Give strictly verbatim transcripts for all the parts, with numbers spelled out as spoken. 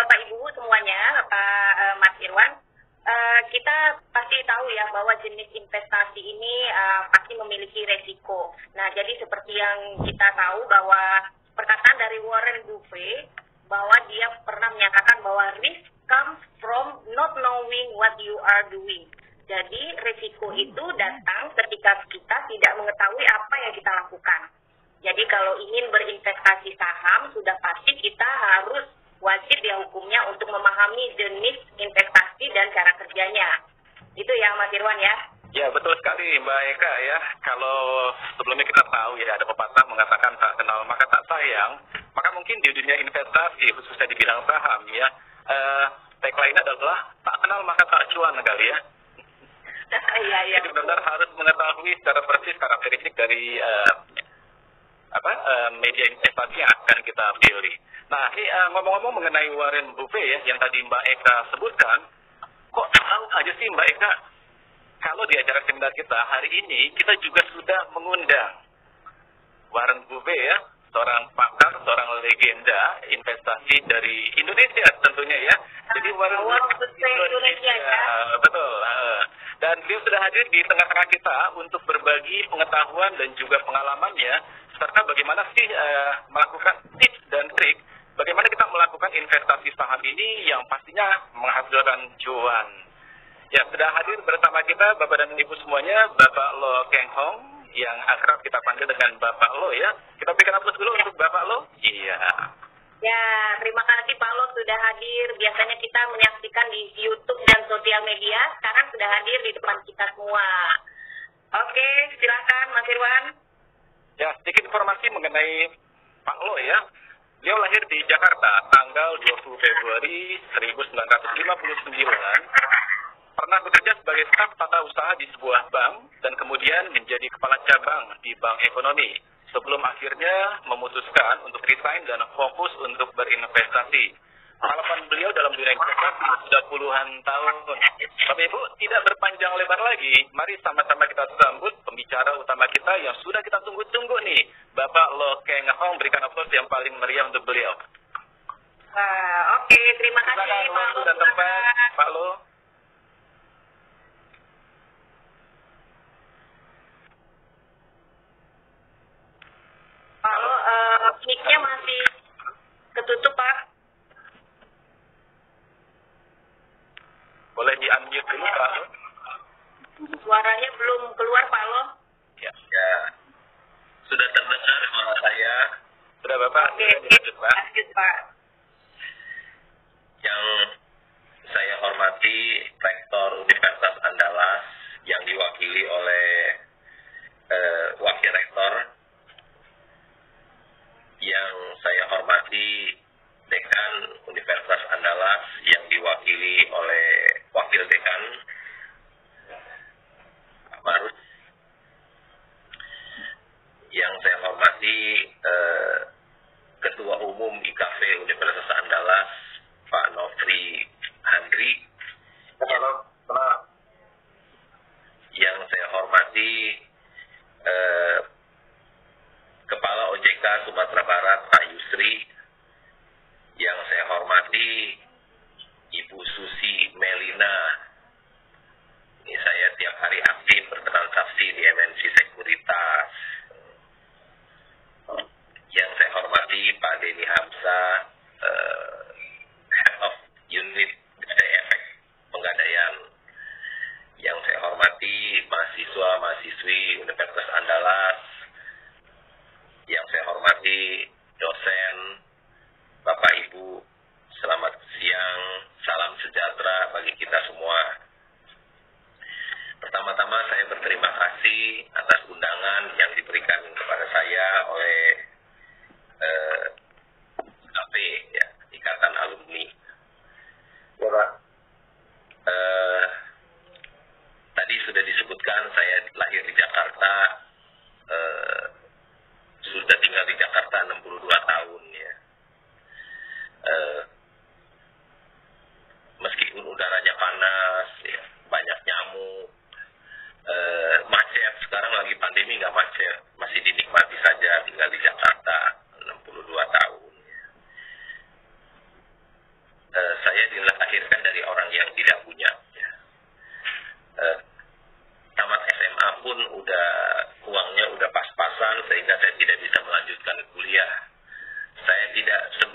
Bapak Ibu semuanya, Bapak uh, Mas Irwan, uh, kita pasti tahu ya bahwa jenis investasi ini uh, pasti memiliki resiko. Nah, jadi seperti yang kita tahu bahwa perkataan dari Warren Buffett bahwa dia pernah menyatakan bahwa risk comes from not knowing what you are doing. Jadi resiko itu datang ketika kita tidak mengetahui apa yang kita lakukan. Jadi kalau ingin berinvestasi saham, sudah pasti kita harus wajib ya hukumnya untuk memahami jenis investasi dan cara kerjanya. Itu ya Mas Irwan ya? Ya betul sekali Mbak Eka ya. Kalau sebelumnya kita tahu ya ada pepatah mengatakan tak kenal maka tak sayang. Maka mungkin di dunia investasi khususnya di bidang saham ya, uh, tagline adalah tak kenal maka tak cuan kali ya. Iya, iya. Jadi benar-benar harus mengetahui secara persis karakteristik dari uh, apa uh, media investasi yang akan kita pilih. Nah, ini uh, ngomong-ngomong mengenai Warren Buffett ya, yang tadi Mbak Eka sebutkan, kok tahu aja sih Mbak Eka, kalau di acara seminar kita hari ini, kita juga sudah mengundang Warren Buffett ya, seorang pakar, seorang legenda investasi dari Indonesia tentunya ya. Jadi Warren Buffett Indonesia, ya. Betul. Uh, dan beliau sudah hadir di tengah-tengah kita untuk berbagi pengetahuan dan juga pengalamannya, serta bagaimana sih uh, melakukan tips dan trik bagaimana kita melakukan investasi saham ini yang pastinya menghasilkan cuan. Ya, sudah hadir bersama kita Bapak dan Ibu semuanya, Bapak Lo Keng Hong, yang akrab kita panggil dengan Bapak Lo ya. Kita berikan aplaus dulu untuk Bapak Lo. Iya. Ya, terima kasih Pak Lo sudah hadir. Biasanya kita menyaksikan di YouTube dan sosial media, sekarang sudah hadir di depan kita semua. Oke, silakan Mas Irwan. Ya, sedikit informasi mengenai Pak Lo ya. Beliau lahir di Jakarta tanggal dua puluh Februari seribu sembilan ratus lima puluh sembilan. Pernah bekerja sebagai staf tata usaha di sebuah bank dan kemudian menjadi kepala cabang di Bank Ekonomi sebelum akhirnya memutuskan untuk resign dan fokus untuk berinvestasi. Pengalaman beliau dalam dunia investasi sudah puluhan tahun. Bapak Ibu, tidak berpanjang lebar lagi, mari sama-sama kita sambut pembicara utama kita yang sudah kita tunggu-tunggu nih, Bapak Lo Keng Hong. Berikan aplaus yang paling meriah untuk beliau. Wah, oke, okay. Terima kasih Silakan, Pak Lo. Dan tempat, Pak Lo. Pak Lo, uh, mic-nya masih ketutup Pak. Boleh di-unmute dulu Pak Lo. Suaranya belum keluar Pak Lo. Ya, ya. Sudah terdengar suara saya. Sudah Bapak. Oke, lanjut Pak. Yang saya hormati Rektor Universitas Andalas yang diwakili oleh eh, Wakil Rektor. Yang saya hormati Dekan Universitas Andalas yang diwakili oleh Wakil Dekan Pak Marus. Yang saya hormati eh, Ketua Umum I K V Universitas Andalas Pak Nofri Handri. Halo, halo. Yang saya hormati eh, Kepala O J K Sumatera Barat Pak Yusri. Yang saya hormati Ibu Susi Melina. Ini saya tiap hari aktif bertransaksi di M N C Sekuritas. Yang saya hormati Pak Denny Hamzah, uh, Head of Unit Gadai Efek Penggadaian. Yang saya hormati mahasiswa-mahasiswi Universitas Andalas. Yang saya hormati dosen, Bapak Ibu, selamat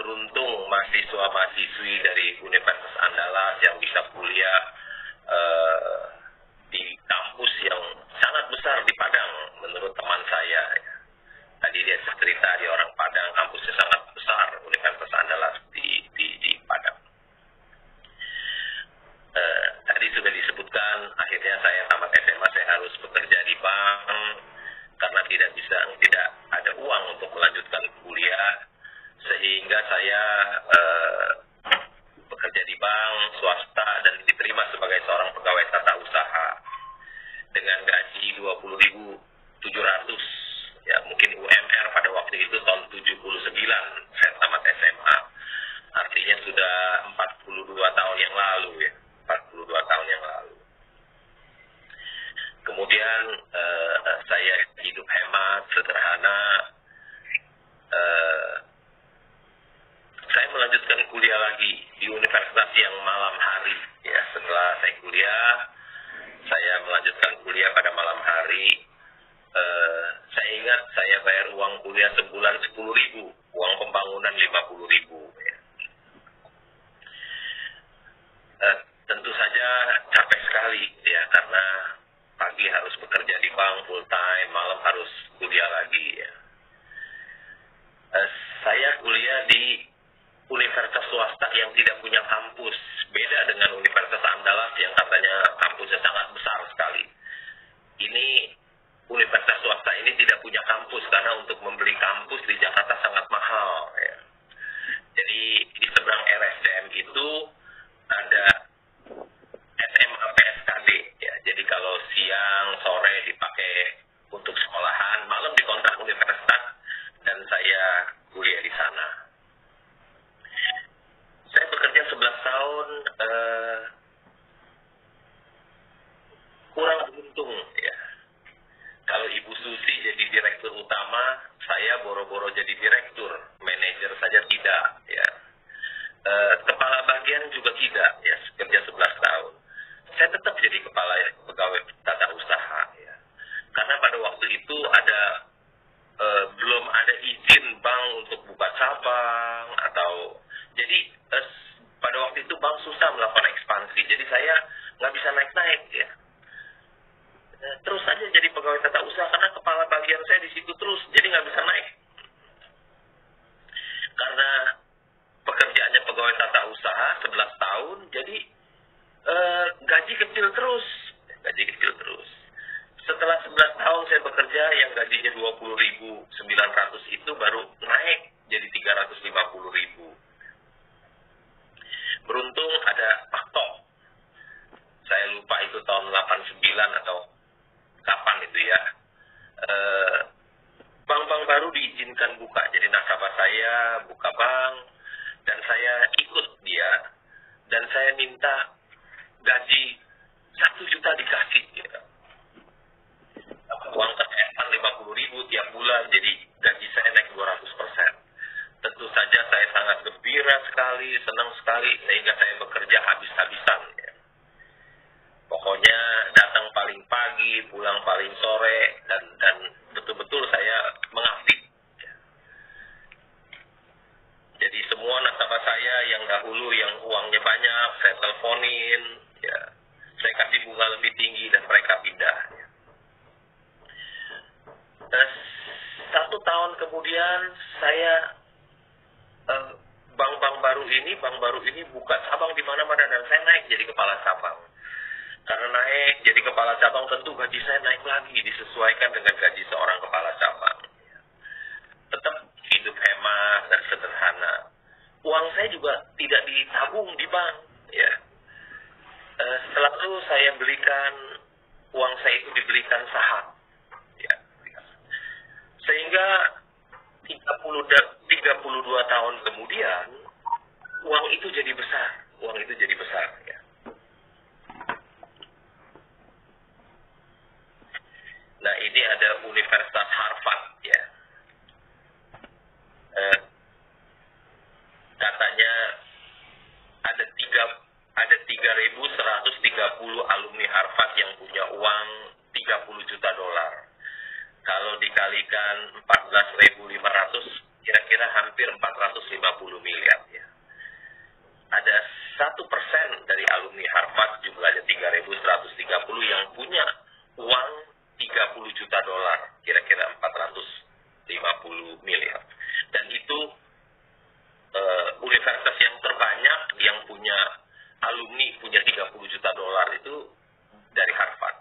beruntung mahasiswa-mahasiswi dari Universitas Andalas yang bisa kuliah uh, di kampus yang sangat besar di Padang menurut teman saya. Tadi dia cerita di orang Padang, kampusnya sangat besar, Universitas Andalas di, di, di Padang. Uh, tadi sudah disebutkan, akhirnya saya tamat S M A, saya harus bekerja di bank karena tidak bisa, tidak ada uang untuk melanjutkan kuliah, sehingga saya uh, bekerja di bank swasta dan diterima sebagai seorang pegawai tata usaha dengan gaji dua puluh ribu tujuh ratus, ya mungkin U M R pada waktu itu tahun tujuh puluh sembilan saya tamat S M A, artinya sudah empat puluh dua tahun yang lalu ya, empat puluh dua tahun yang lalu. Kemudian uh, saya hidup hemat, sederhana. Uh, saya melanjutkan kuliah lagi di universitas yang malam hari. Ya, setelah saya kuliah, saya melanjutkan kuliah pada malam hari. Uh, saya ingat saya bayar uang kuliah sebulan sepuluh ribu, uang pembangunan lima puluh ribu. Ya. Uh, tentu saja capek sekali ya, karena pagi harus bekerja di bank full time, malam harus kuliah lagi ya. Uh, saya kuliah di universitas swasta yang tidak punya kampus, beda dengan Universitas Andalas yang katanya kampusnya sangat besar sekali. Ini universitas swasta ini tidak punya kampus karena untuk membeli kampus di Jakarta sangat mahal ya. Jadi di seberang R S C M itu ada S M A P S K D ya. Jadi kalau siang sore dipakai untuk sekolahan, malam dikontrak universitas dan saya kuliah di sana. Saya bekerja sebelas tahun, uh, kurang beruntung ya. Kalau Ibu Susi jadi direktur utama, saya boro-boro jadi direktur, manajer saja tidak ya. Uh, kepala bagian juga tidak ya, kerja sebelas tahun. Saya tetap jadi kepala pegawai tata usaha ya. Karena pada waktu itu ada uh, belum ada izin bank untuk buka cabang atau jadi uh, pada waktu itu bank susah melakukan ekspansi. Jadi saya nggak bisa naik-naik ya. Uh, terus saja jadi pegawai tata usaha karena kepala bagian saya di situ terus, jadi nggak bisa naik. Karena pekerjaannya pegawai tata usaha sebelas tahun, jadi uh, gaji kecil terus, gaji kecil terus. Setelah sebelas tahun saya bekerja, yang gajinya dua puluh ribu sembilan ratus itu baru naik jadi tiga ratus lima puluh ribu. Beruntung ada Pak Tok. Saya lupa itu tahun delapan puluh sembilan atau kapan itu ya. Uh, bank-bank baru diizinkan buka. Jadi nasabah saya buka bank dan saya ikut dia dan saya minta gaji satu juta dikasih ya. Uang kesehatan lima puluh ribu tiap bulan, jadi gaji saya naik dua ratus persen. Tentu saja saya sangat gembira sekali, senang sekali, sehingga saya bekerja habis-habisan ya. Pokoknya datang paling pagi, pulang paling sore, dan dan betul-betul saya mengabdi ya. Jadi semua nasabah saya yang dahulu yang uangnya banyak, saya teleponin ya. Saya kasih bunga lebih tinggi dan mereka pindah ya. Nah, satu tahun kemudian saya eh, bank-bank baru ini, bank baru ini buka cabang di mana-mana dan saya naik jadi kepala cabang. Karena naik jadi kepala cabang tentu gaji saya naik lagi disesuaikan dengan gaji seorang kepala cabang. Tetap hidup hemat dan sederhana. Uang saya juga tidak ditabung di bank. Ya. Eh, setelah itu saya belikan, uang saya itu dibelikan saham. Ya. Sehingga tiga puluh dua tahun kemudian uang itu jadi besar, uang itu jadi besar ya. Nah, ini ada Universitas Harvard ya. Eh, katanya ada tiga ada tiga ribu seratus tiga puluh alumni Harvard yang punya uang tiga puluh juta dolar. Kalau dikalikan empat belas ribu lima ratus kira-kira hampir empat ratus lima puluh miliar ya. Ada satu persen dari alumni Harvard jumlahnya tiga ribu seratus tiga puluh yang punya uang tiga puluh juta dolar, kira-kira empat ratus lima puluh miliar. Dan itu uh, universitas yang terbanyak yang punya alumni punya tiga puluh juta dolar itu dari Harvard.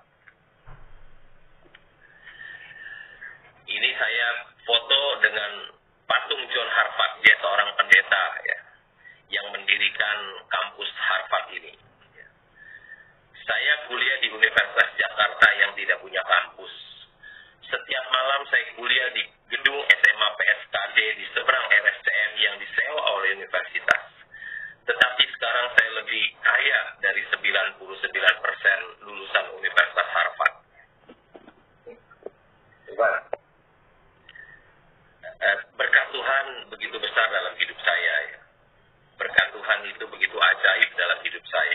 Ini saya foto dengan patung John Harvard, dia seorang pendeta ya, yang mendirikan kampus Harvard ini. Saya kuliah di Universitas Jakarta yang tidak punya kampus. Setiap malam saya kuliah di gedung S M A P S K D di seberang R S C M yang disewa oleh universitas. Tetapi sekarang saya lebih kaya dari sembilan puluh sembilan persen lulusan Universitas Harvard. Berkat Tuhan begitu besar dalam hidup saya ya. Berkat Tuhan itu begitu ajaib dalam hidup saya.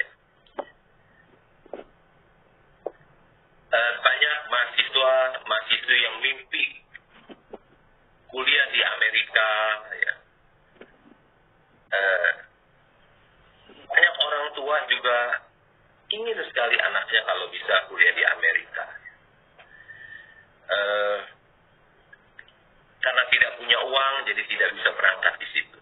Banyak mahasiswa, mahasiswa yang mimpi kuliah di Amerika ya. Banyak orang tua juga ingin sekali anaknya kalau bisa kuliah di Amerika. Karena tidak punya uang, jadi tidak bisa berangkat di situ.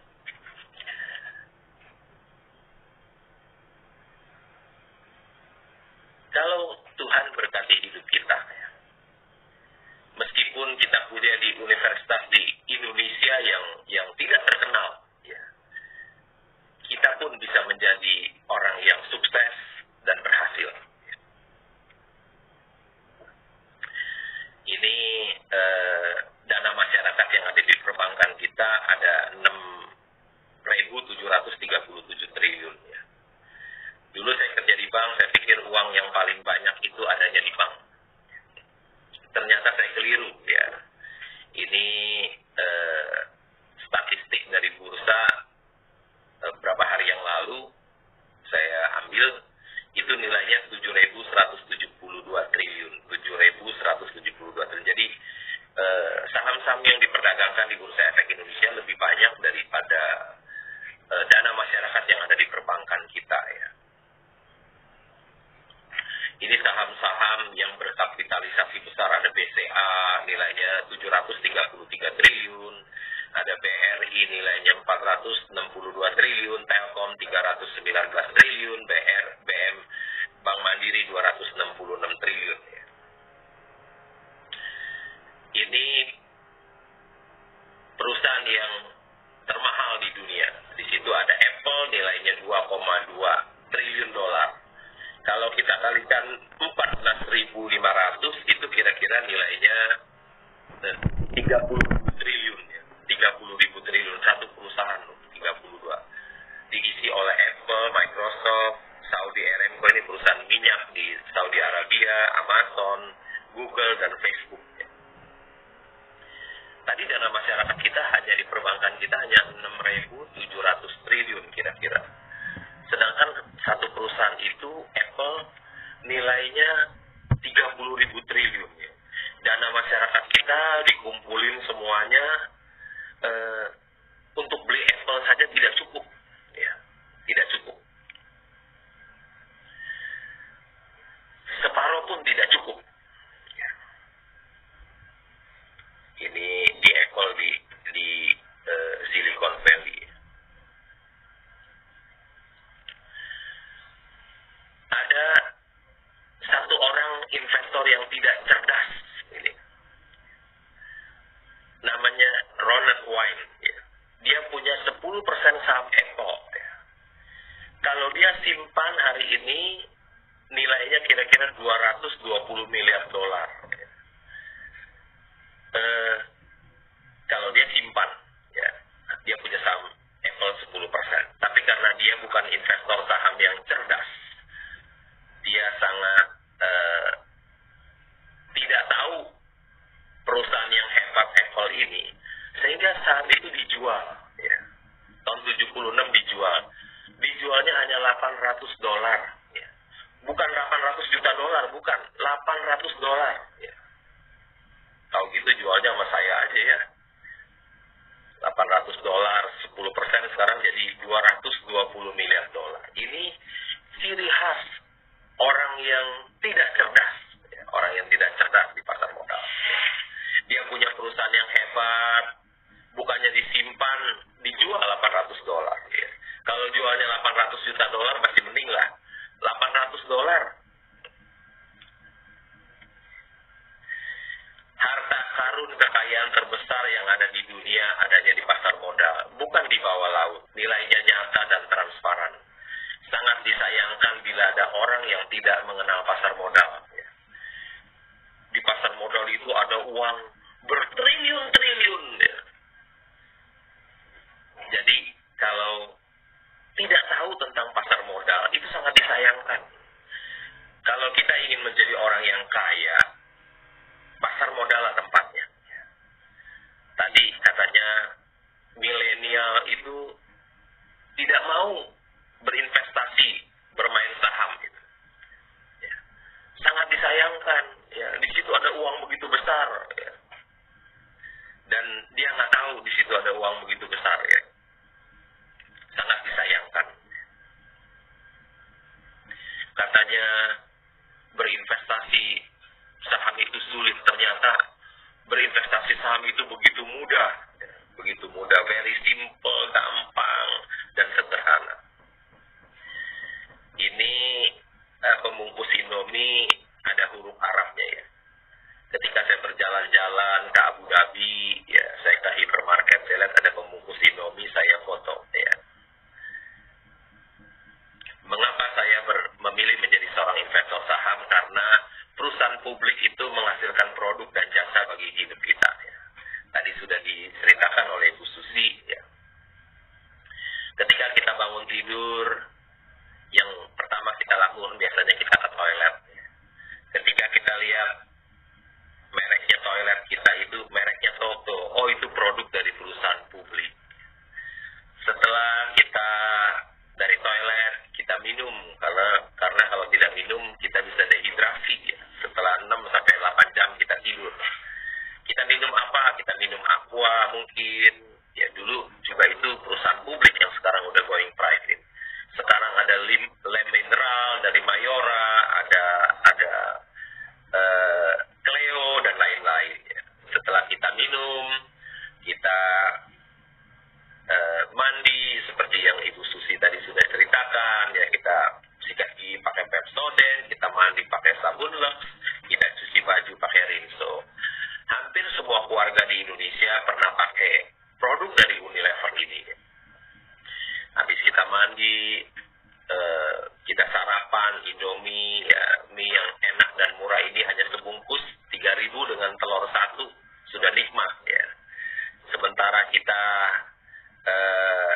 Kalau Tuhan berkati hidup kita, ya, meskipun kita kuliah di universitas di Indonesia yang yang tidak terkenal, ya, kita pun bisa menjadi orang yang sukses dan berhasil. Ya. Ini eh, dana masyarakat yang ada di perbankan kita ada enam ribu tujuh ratus tiga puluh tujuh triliun. Ya. Dulu saya kerja di bank, saya pikir uang yang paling banyak itu adanya di bank. Ternyata saya keliru, ya. Ini eh, statistik dari bursa eh, beberapa hari yang lalu saya ambil, itu nilainya tujuh ribu seratus tujuh puluh dua triliun, tujuh ribu seratus tujuh puluh dua triliun. Jadi eh, saham-saham yang diperdagangkan di Bursa Efek Indonesia lebih banyak daripada eh, dana masyarakat yang ada di perbankan kita, ya. Ini saham-saham yang berkapitalisasi besar, ada B C A nilainya tujuh ratus tiga puluh tiga triliun, ada B R I nilainya empat ratus enam puluh dua triliun, Telkom tiga ratus sembilan belas triliun, B R, B M, Bank Mandiri dua ratus enam puluh enam triliun. Ya. Ini perusahaan yang termahal di dunia. Di situ ada Apple nilainya dua koma dua triliun dolar. Kalau kita kalikan empat belas ribu lima ratus, itu kira-kira nilainya tiga puluh triliun. Ya. tiga puluh ribu triliun, satu perusahaan, tiga puluh dua. Diisi oleh Apple, Microsoft, Saudi Aramco, ini perusahaan minyak di Saudi Arabia, Amazon, Google, dan Facebook. Ya. Tadi dana masyarakat kita hanya di perbankan kita hanya enam ribu tujuh ratus triliun kira-kira. Sedangkan satu perusahaan itu, Apple, nilainya tiga puluh ribu triliun. Ya. Dana masyarakat kita dikumpulin semuanya eh, untuk beli Apple saja tidak cukup. Ya, tidak cukup. Separuh pun tidak cukup. Ya. Ini di Apple di, di eh, Silicon Valley. Ada satu orang investor yang tidak cerdas, ini namanya Ronald Wine. Ya. Dia punya sepuluh persen saham Apple. Ya. Kalau dia simpan hari ini, nilainya kira-kira dua ratus dua puluh miliar dolar. Ya. Eh, kalau dia simpan, ya, dia punya saham Apple sepuluh persen. Tapi karena dia bukan investor saham yang cerdas, dia sangat uh, tidak tahu perusahaan yang hebat Apple ini, sehingga saham itu dijual. Ya. Tahun tujuh puluh enam dijual, dijualnya hanya delapan ratus dolar. Ya. Bukan delapan ratus juta dolar, bukan delapan ratus dolar. Ya. Tahu gitu jualnya sama saya aja ya. katanya berinvestasi saham itu sulit, ternyata berinvestasi saham itu begitu mudah, begitu mudah, very simple, gampang, dan sederhana. Ini uh, pembungkus Indomie ada huruf Arabnya ya. Ketika saya berjalan-jalan ke Abu Dhabi, ya saya ke hypermarket, saya lihat ada pembungkus Indomie, saya foto ya. Mengapa saya ber- memilih menjadi seorang investor saham? Karena perusahaan publik itu menghasilkan produk dan jasa bagi hidup kita. Ya. Tadi sudah diceritakan oleh Bu Susi. Ya. Ketika kita bangun tidur, yang pertama kita lakukan biasanya kita ke toilet. Ya. Ketika kita lihat mereknya toilet kita itu mereknya Toto, oh itu produk dari perusahaan publik. Setelah kita dari toilet, kita minum, karena karena kalau tidak minum kita bisa dehidrasi ya. Setelah enam sampai delapan jam kita tidur. Kita minum apa? Kita minum aqua mungkin. Ya dulu juga itu perusahaan publik yang sekarang udah going private. Sekarang ada lim, lem mineral dari Mayora, ada ada uh, Cleo dan lain-lain. Ya. Setelah kita minum, kita uh, mandi seperti yang Ibu Susi tadi sudah ceritakan. Ya kita sikat gigi pakai Pepsodent, kita mandi pakai sabun Lux, kita cuci baju pakai Rinso. Hampir semua keluarga di Indonesia pernah pakai produk dari Unilever ini. Habis kita mandi, eh, kita sarapan Indomie, ya, mie yang enak dan murah ini hanya sebungkus tiga ribu dengan telur satu, sudah nikmat ya. Sementara kita eh,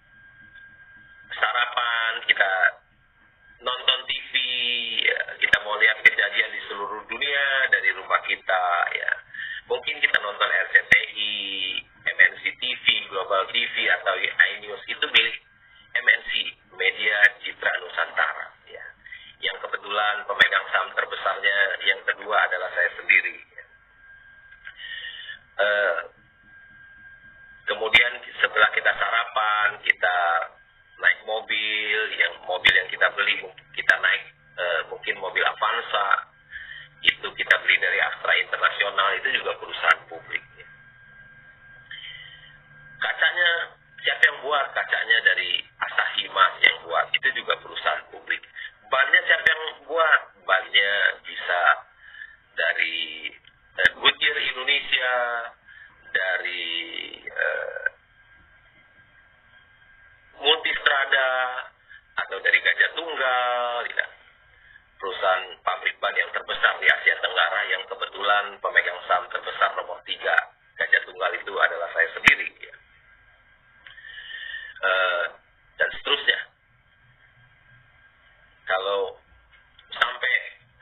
sarapan, kita nonton T V, ya, kita mau lihat kejadian di seluruh dunia dari rumah kita ya. Mungkin kita nonton R C T I, M N C T V, Global T V atau iNews, itu milik M N C, Media Citra Nusantara ya. Yang kebetulan pemegang saham terbesarnya yang kedua adalah saya sendiri. Ya. Uh, kemudian setelah kita sarapan, kita naik mobil, yang mobil yang kita beli kita naik uh, mungkin mobil Avanza, itu kita beli dari Astra Internasional, itu juga perusahaan publik. Ya. Kacanya siapa yang buat? Kacanya dari Asahi Mas yang buat, itu juga perusahaan publik. Bannya siapa yang buat? Bannya bisa dari uh, Goodyear Indonesia, dari uh, Multistrada, atau dari Gajah Tunggal, ya. Perusahaan pabrik ban yang terbesar di Asia Tenggara, yang kebetulan pemegang saham terbesar nomor tiga Gajah Tunggal itu adalah saya sendiri. Ya. Uh, dan seterusnya. Kalau sampai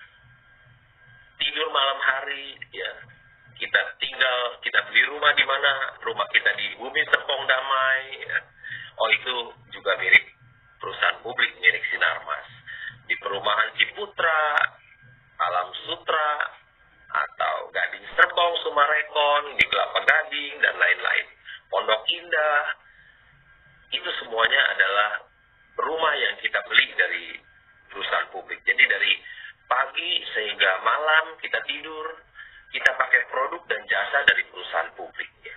tidur malam hari, ya kita tinggal, kita beli rumah di mana? Rumah kita di Bumi Serpong Damai. Ya. Oh itu juga milik perusahaan publik, milik Sinarmas. Di perumahan Ciputra, Alam Sutra, atau Gading Serpong, Sumarekon, di Kelapa Gading, dan lain-lain. Pondok Indah, itu semuanya adalah rumah yang kita beli dari perusahaan publik. Jadi dari pagi sehingga malam kita tidur, kita pakai produk dan jasa dari perusahaan publik. Ya.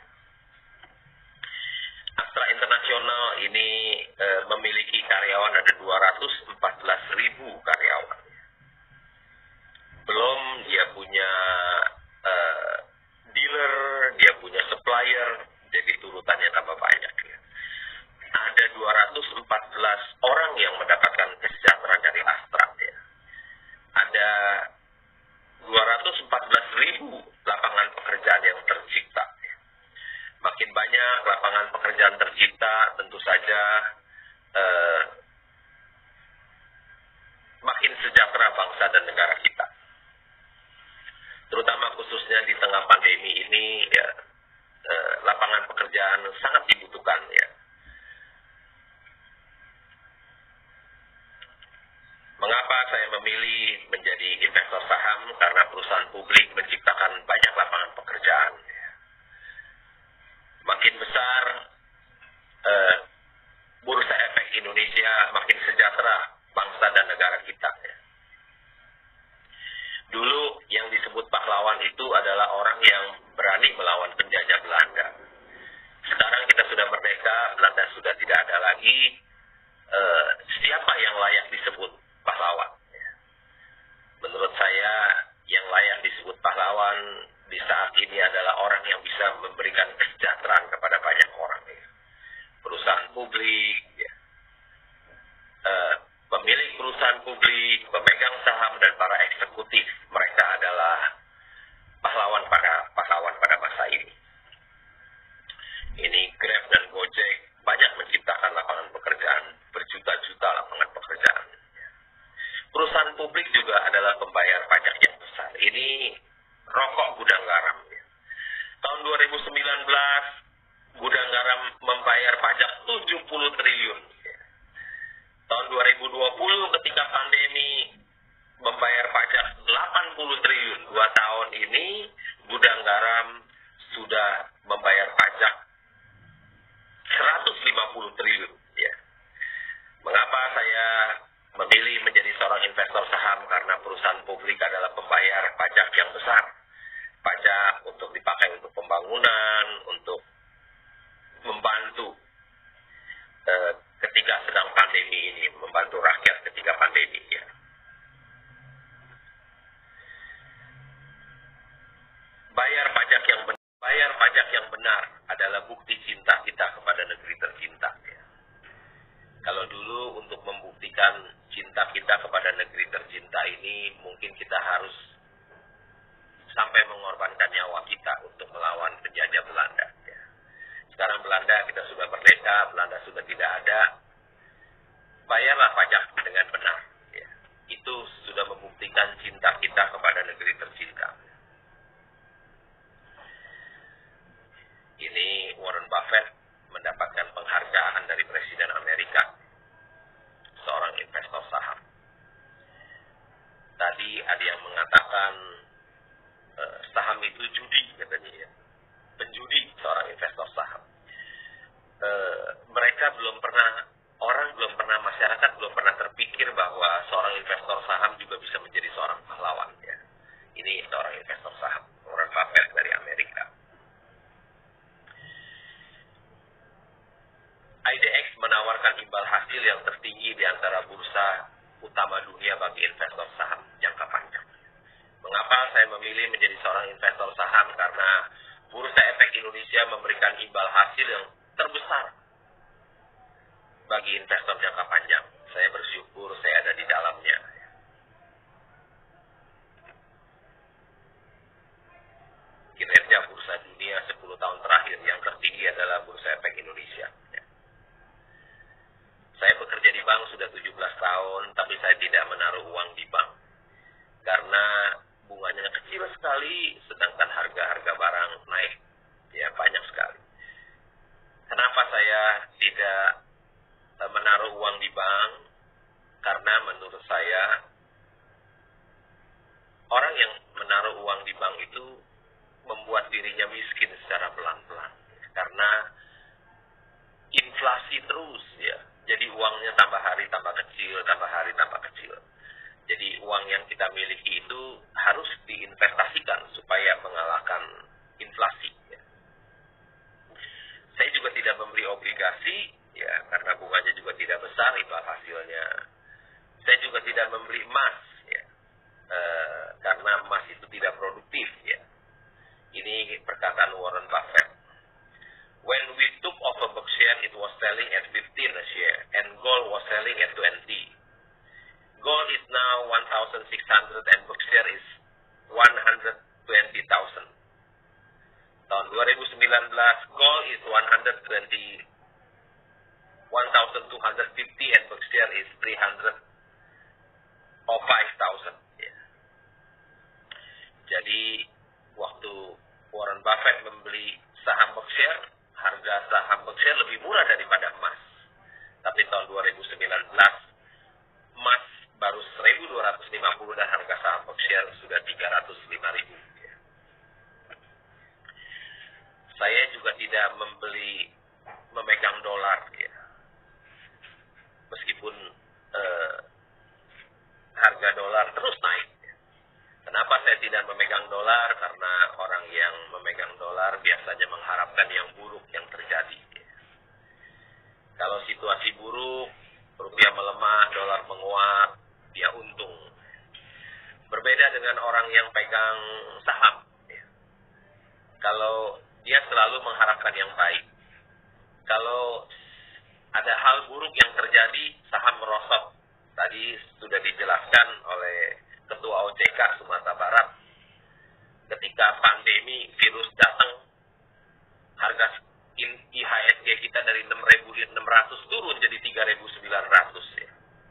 Astra Internasional ini e, memiliki karyawan ada dua ratus empat belas ribu karyawan. Belum dia punya e, dealer, dia punya supplier, jadi turutannya tambah banyak. Ya. Ada dua ratus empat belas orang yang mendapatkan kesejahteraan dari Astra. Ya. Ada dua ratus empat belas ribu lapangan pekerjaan yang tercipta. Ya. Makin banyak lapangan pekerjaan tercipta, tentu saja eh, makin sejahtera bangsa dan negara kita. Terutama khususnya di tengah pandemi ini, ya, eh, lapangan pekerjaan sangat dibutuhkan. Ya. Mengapa saya memilih menjadi investor saham? Karena perusahaan publik menciptakan banyak lapangan pekerjaan. Makin besar eh, bursa efek Indonesia, makin sejahtera bangsa dan negara kita. Ya. Dulu yang disebut pahlawan itu adalah orang yang berani melawan penjajah Belanda. Sekarang kita sudah merdeka, Belanda sudah tidak ada lagi. Eh, siapa yang layak disebut pahlawan? Menurut saya, yang layak disebut pahlawan di saat ini adalah orang yang bisa memberikan kesejahteraan kepada banyak orang. Perusahaan publik, ya. eh, pemilik perusahaan publik, pemegang saham, dan para eksekutif. Mereka adalah pahlawan pada pahlawan pada masa ini. Ini Grab dan Gojek banyak menciptakan lapangan pekerjaan, berjuta-juta lapangan pekerjaan. Perusahaan publik juga adalah pembayar pajak yang besar. Ini rokok gudang garam. Tahun dua ribu sembilan belas, gudang garam membayar pajak tujuh puluh triliun. Tahun dua ribu dua puluh ketika pandemi membayar pajak delapan puluh triliun. Dua tahun ini gudang garam sudah membayar pajak seratus lima puluh triliun. Ya. Mengapa saya memilih menjadi seorang investor saham? Karena perusahaan publik adalah pembayar pajak yang besar. Pajak untuk dipakai untuk pembangunan, untuk membantu eh, ketika sedang pandemi ini, membantu rakyat ketika pandemi. Ya. Bayar pajak yang benar, bayar pajak yang benar adalah bukti cinta kita kepada negeri tercinta. Ya. Kalau dulu untuk membuktikan cinta kita kepada negeri tercinta ini, mungkin kita harus sampai mengorbankan nyawa kita untuk melawan penjajah Belanda. Ya. Sekarang Belanda, kita sudah merdeka, Belanda sudah tidak ada. Bayarlah pajak dengan benar. Ya. Itu sudah membuktikan cinta kita kepada negeri tercinta. Ini Warren Buffett mendapatkan penghargaan dari Presiden Amerika, seorang investor saham. Tadi ada yang mengatakan eh, saham itu judi, katanya ya. Penjudi seorang investor saham. Eh, mereka belum pernah, orang belum pernah, masyarakat belum pernah terpikir bahwa seorang investor saham juga bisa menjadi seorang pahlawan. Ya. Ini seorang investor saham, Warren Buffett dari Amerika. I D X menawarkan imbal hasil yang tertinggi di antara bursa utama dunia bagi investor saham jangka panjang. Mengapa saya memilih menjadi seorang investor saham? Karena Bursa Efek Indonesia memberikan imbal hasil yang terbesar bagi investor jangka panjang. Saya bersyukur saya ada di dalamnya. Kinerja bursa dunia sepuluh tahun terakhir yang tertinggi adalah Bursa Efek Indonesia. Saya bekerja di bank sudah tujuh belas tahun, tapi saya tidak menaruh uang di bank. Karena bunganya kecil sekali, sedangkan harga-harga barang naik. Ya, banyak sekali. Kenapa saya tidak menaruh uang di bank? Karena menurut saya, orang yang menaruh uang di bank itu membuat dirinya miskin secara pelan-pelan. Karena inflasi terus, ya. Jadi uangnya tambah hari tambah kecil, tambah hari tambah kecil. Jadi uang yang kita miliki itu harus diinvestasikan supaya mengalahkan inflasi. Ya. Saya juga tidak membeli obligasi, ya, karena bunganya juga tidak besar, imbal hasilnya. Saya juga tidak membeli emas, ya, e, karena emas itu tidak produktif. Ya. Ini perkataan Warren Buffett. When we took over Berkshire, it was selling at fifteen a share, and gold was selling at twenty. Gold is now one thousand six hundred and Berkshire is one hundred twenty thousand. Tahun dua ribu sembilan belas, gold is one hundred twenty, one thousand two hundred fifty and Berkshire is three hundred five thousand. Yeah. Jadi, waktu Warren Buffett membeli saham Berkshire, harga saham Berkshire lebih murah daripada emas. Tapi tahun dua ribu sembilan belas, emas baru seribu dua ratus lima puluh dan harga saham Berkshire sudah tiga ratus lima ribu. Ya. Saya juga tidak membeli, memegang dolar. Ya. Meskipun eh, harga dolar terus naik. Ya. Kenapa orang yang pegang saham, ya, kalau dia selalu mengharapkan yang baik. Kalau ada hal buruk yang terjadi, saham merosot. Tadi sudah dijelaskan oleh Ketua O J K Sumatera Barat. Ketika pandemi virus datang, harga I H S G kita dari enam ribu enam ratus turun jadi tiga ribu sembilan ratus. Ya.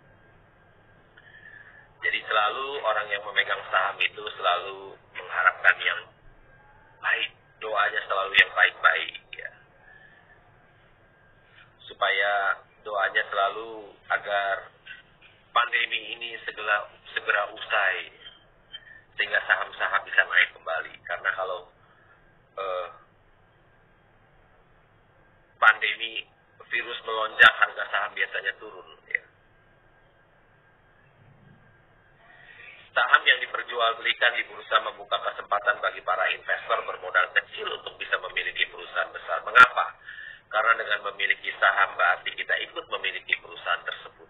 Jadi selalu orang yang memegang saham itu selalu mengharapkan yang baik. Doanya selalu yang baik-baik. Ya. Supaya doanya selalu agar pandemi ini segera, segera usai. Sehingga saham-saham bisa naik kembali. Karena kalau uh, pandemi virus melonjak, harga saham biasanya turun. Ya. Saham yang diperjualbelikan di bursa membuka kesempatan bagi para investor bermodal kecil untuk bisa memiliki perusahaan besar. Mengapa? Karena dengan memiliki saham berarti kita ikut memiliki perusahaan tersebut.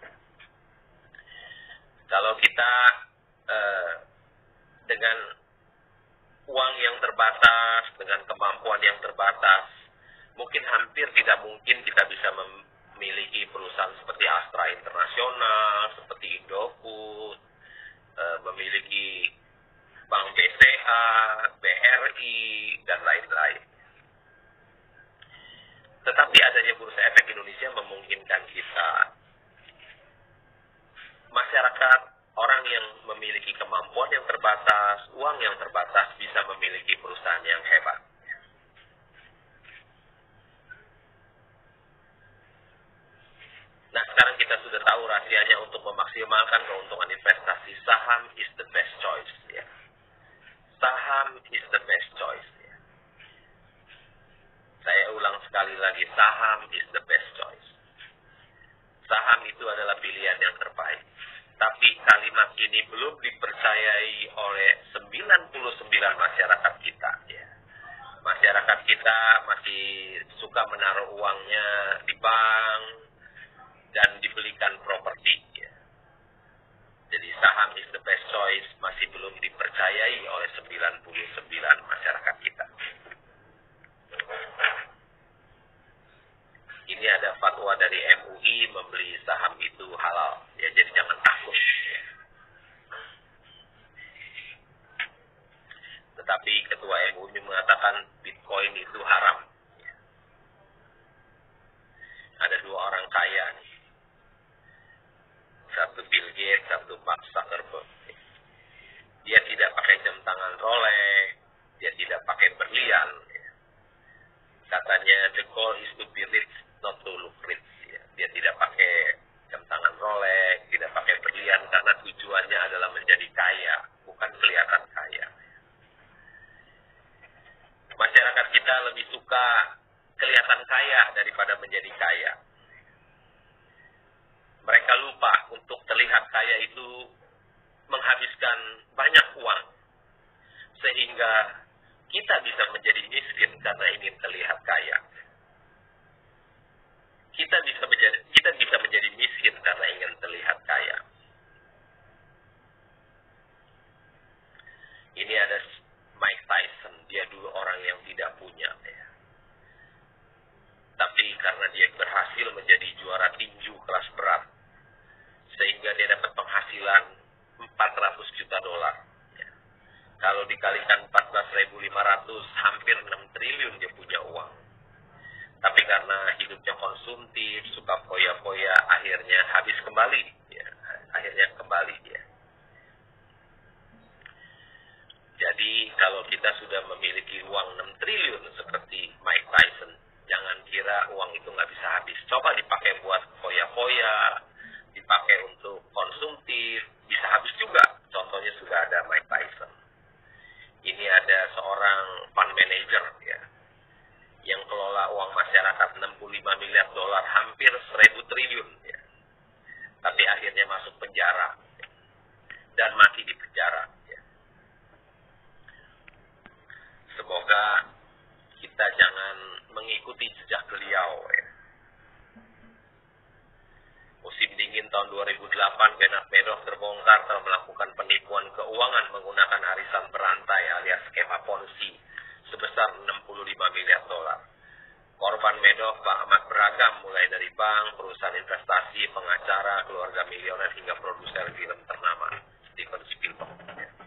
Kalau kita eh, dengan uang yang terbatas, dengan kemampuan yang terbatas, mungkin hampir tidak mungkin kita bisa memiliki perusahaan seperti Astra Internasional, seperti Indofood, eh, memiliki Bank B C A, B R I, dan lain-lain. Tetapi adanya Bursa Efek Indonesia memungkinkan kita, masyarakat, orang yang memiliki kemampuan yang terbatas, uang yang terbatas, bisa memiliki perusahaan yang hebat. Nah, sekarang kita sudah tahu rahasianya untuk memaksimalkan keuntungan investasi. Saham is the best choice. Ya. Saham is the best choice. Ya. Saya ulang sekali lagi, saham is the best choice. Saham itu adalah pilihan yang terbaik. Tapi kalimat ini belum dipercayai oleh sembilan puluh sembilan masyarakat kita. Ya. Masyarakat kita masih suka menaruh uangnya di bank dan dibelikan properti. Ya. Jadi saham is the best choice masih belum dipercayai oleh sembilan puluh sembilan masyarakat kita. Ini ada fatwa dari M U I, membeli saham itu halal. Ya, jadi jangan takut. Ya. Tetapi Ketua M U I mengatakan Bitcoin itu haram. Ya. Ada dua orang kaya nih. Satu Bill Gates, satu Mark Zuckerberg. Dia tidak pakai jam tangan Rolex, dia tidak pakai berlian. Ya. Katanya the goal is to be rich, not to look rich. Ya. Dia tidak pakai jam tangan Rolex, tidak pakai berlian karena tujuannya adalah menjadi kaya, bukan kelihatan kaya. Masyarakat kita lebih suka kelihatan kaya daripada menjadi kaya. Mereka lupa untuk terlihat kaya itu menghabiskan banyak uang. Sehingga kita bisa menjadi miskin karena ingin terlihat kaya. Kita bisa menjadi, kita bisa menjadi miskin karena ingin terlihat kaya. Ini ada Mike Tyson, dia dulu orang yang tidak punya. Ya. Tapi karena dia berhasil menjadi juara tinju kelas berat, sehingga dia dapat penghasilan empat ratus juta dolar. Ya. Kalau dikalikan empat belas ribu lima ratus, hampir enam triliun dia punya uang. Tapi karena hidupnya konsumtif, suka foya-foya, akhirnya habis kembali. Ya. Akhirnya kembali dia. Jadi kalau kita sudah memiliki uang enam triliun seperti Mike Tyson, jangan kira uang itu nggak bisa habis. Coba dipakai buat foya-foya, dipakai untuk konsumtif, bisa habis juga. Contohnya sudah ada Mike Tyson. Ini ada seorang fund manager ya, yang kelola uang masyarakat enam puluh lima miliar dolar, hampir seribu triliun ya. Tapi akhirnya masuk penjara ya, dan mati di penjara ya. Semoga kita jangan mengikuti jejak beliau ya. tahun dua ribu delapan, Bernard Madoff terbongkar telah melakukan penipuan keuangan menggunakan arisan berantai alias skema Ponzi sebesar enam puluh lima miliar dolar. Korban Madoff amat beragam, mulai dari bank, perusahaan investasi, pengacara, keluarga milioner, hingga produser film ternama Steven Spielberg.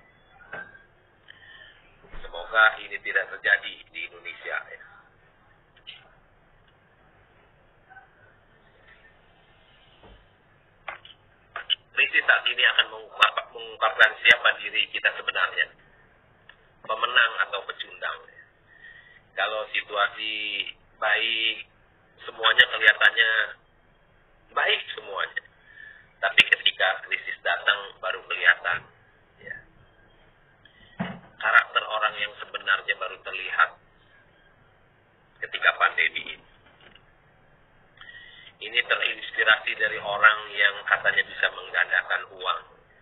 Semoga ini tidak terjadi di Indonesia. Ya. Krisis saat ini akan mengungkap, mengungkapkan siapa diri kita sebenarnya, pemenang atau pecundang. Kalau situasi baik, semuanya kelihatannya baik semuanya. Tapi ketika krisis datang baru kelihatan. Ya. Karakter orang yang sebenarnya baru terlihat ketika pandemi ini. Ini terinspirasi dari orang yang katanya bisa menggandakan uang.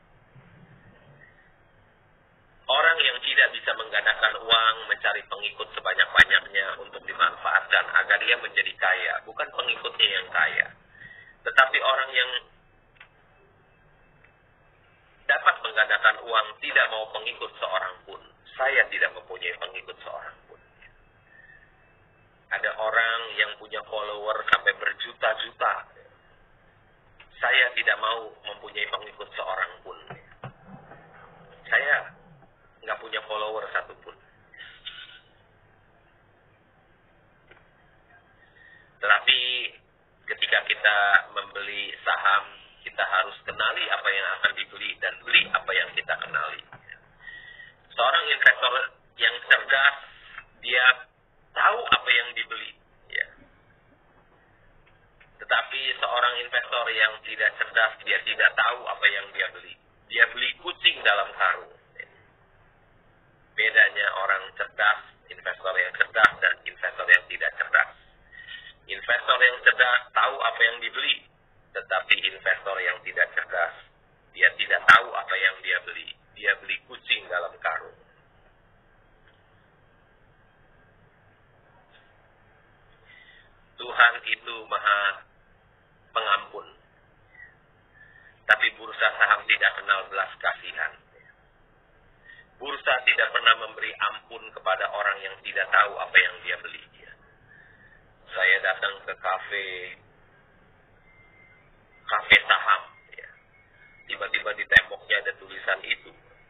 Orang yang tidak bisa menggandakan uang mencari pengikut sebanyak-banyaknya untuk dimanfaatkan agar dia menjadi kaya. Bukan pengikutnya yang kaya, tetapi orang yang dapat menggandakan uang tidak mau pengikut seorang pun. Saya tidak mempunyai pengikut seorang pun. Ada orang yang punya follower sampai berjuta-juta. Saya tidak mau mempunyai pengikut seorang pun. Saya nggak punya follower satupun. Tetapi ketika kita membeli saham, kita harus kenali apa yang akan dibeli dan beli apa yang kita kenali. Seorang investor yang cerdas, dia tahu apa yang dibeli. Ya. Tetapi seorang investor yang tidak cerdas, dia tidak tahu apa yang dia beli. Dia beli kucing dalam karung. Bedanya orang cerdas, investor yang cerdas, dan investor yang tidak cerdas. Investor yang cerdas tahu apa yang dibeli, tetapi investor yang tidak cerdas, dia tidak tahu apa yang dia beli. Dia beli kucing dalam karung. Tuhan itu maha pengampun, tapi bursa saham tidak kenal belas kasihan. Bursa tidak pernah memberi ampun kepada orang yang tidak tahu apa yang dia beli. Saya datang ke kafe, kafe saham. Ya. Tiba-tiba di temboknya ada tulisan itu.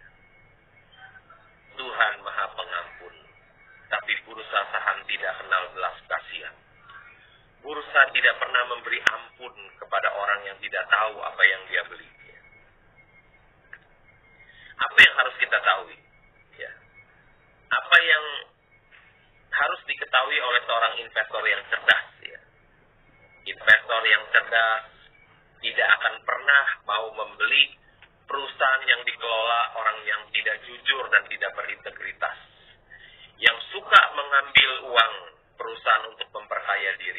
Tuhan maha pengampun, tapi bursa saham tidak kenal belas kasihan. Bursa tidak pernah memberi ampun kepada orang yang tidak tahu apa yang dia beli. Apa yang harus kita tahu? Ya. Apa yang harus diketahui oleh seorang investor yang cerdas? Ya. Investor yang cerdas tidak akan pernah mau membeli perusahaan yang dikelola orang yang tidak jujur dan tidak berintegritas, yang suka mengambil uang perusahaan untuk memperkaya diri.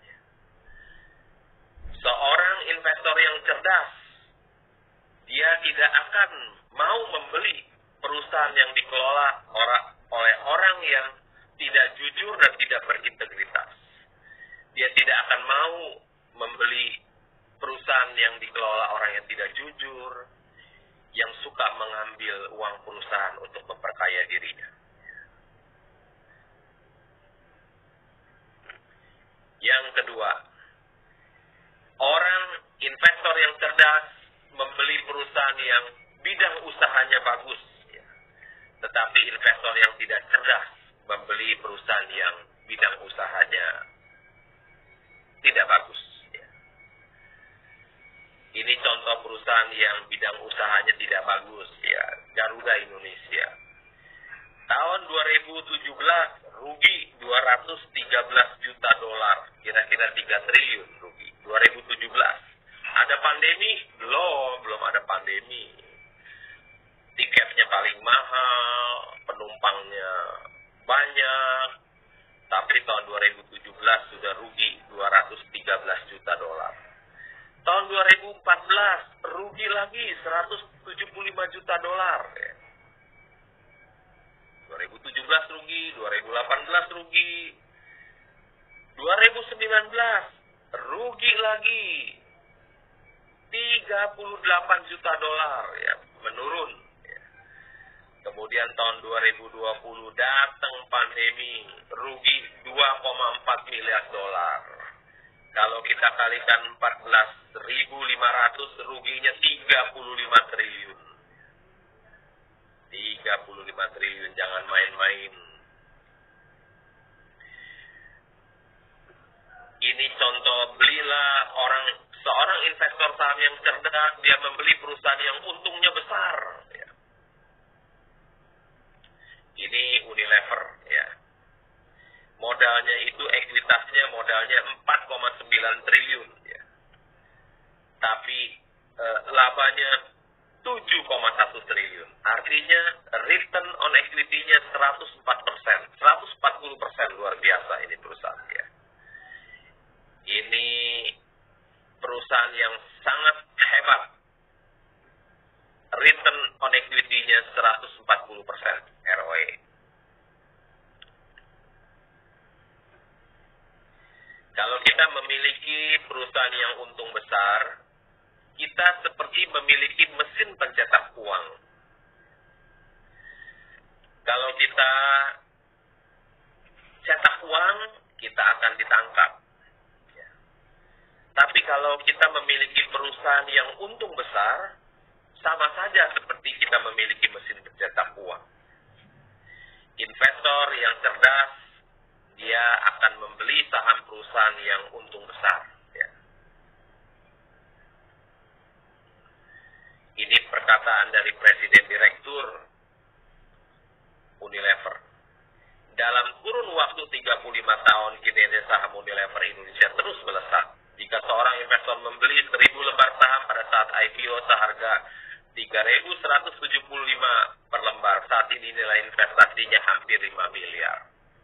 Seorang investor yang cerdas, dia tidak akan mau membeli perusahaan yang dikelola oleh orang yang tidak jujur dan tidak berintegritas. Dia tidak akan mau membeli perusahaan yang dikelola orang yang tidak jujur, yang suka mengambil uang perusahaan untuk memperkaya dirinya. Yang kedua, orang investor yang cerdas membeli perusahaan yang bidang usahanya bagus, ya. Tetapi investor yang tidak cerdas membeli perusahaan yang bidang usahanya tidak bagus. Ya. Ini contoh perusahaan yang bidang usahanya tidak bagus, ya. Garuda Indonesia. Tahun dua ribu tujuh belas rugi dua ratus tiga belas juta dolar, kira-kira tiga triliun rugi. dua ribu tujuh belas. Ada pandemi? Belum, belum ada pandemi. Tiketnya paling mahal, penumpangnya banyak, tapi tahun dua ribu tujuh belas sudah rugi dua ratus tiga belas juta dolar. Tahun dua ribu empat belas rugi lagi seratus tujuh puluh lima juta dolar. dua ribu tujuh belas rugi, dua ribu delapan belas rugi, dua ribu sembilan belas rugi lagi tiga puluh delapan juta dolar, ya, menurun. Ya. Kemudian tahun dua ribu dua puluh datang pandemi, rugi dua koma empat miliar dolar. Kalau kita kalikan empat belas ribu lima ratus, ruginya tiga puluh lima triliun. tiga puluh lima triliun, jangan main-main. Ini contoh, belilah orang seorang investor saham yang cerdas, dia membeli perusahaan yang untungnya besar. Ya. Ini Unilever, ya. Modalnya itu, ekuitasnya modalnya empat koma sembilan triliun. Ya. Tapi eh, labanya tujuh koma satu triliun. Artinya return on equity-nya seratus empat persen. seratus empat puluh persen, luar biasa ini perusahaan. Ya. Ini perusahaan yang sangat hebat. Return on equity-nya seratus empat puluh persen R O E. Kalau kita memiliki perusahaan yang untung besar, kita seperti memiliki mesin pencetak uang. Kalau kita cetak uang, kita akan ditangkap. Tapi kalau kita memiliki perusahaan yang untung besar, sama saja seperti kita memiliki mesin pencetak uang. Investor yang cerdas, dia akan membeli saham perusahaan yang untung besar. Ya. Ini perkataan dari Presiden Direktur Unilever. Dalam kurun waktu tiga puluh lima tahun, kinerja saham Unilever Indonesia terus melesat. Jika seorang investor membeli seribu lembar saham pada saat I P O seharga tiga ribu seratus tujuh puluh lima per lembar, saat ini nilai investasinya hampir lima miliar.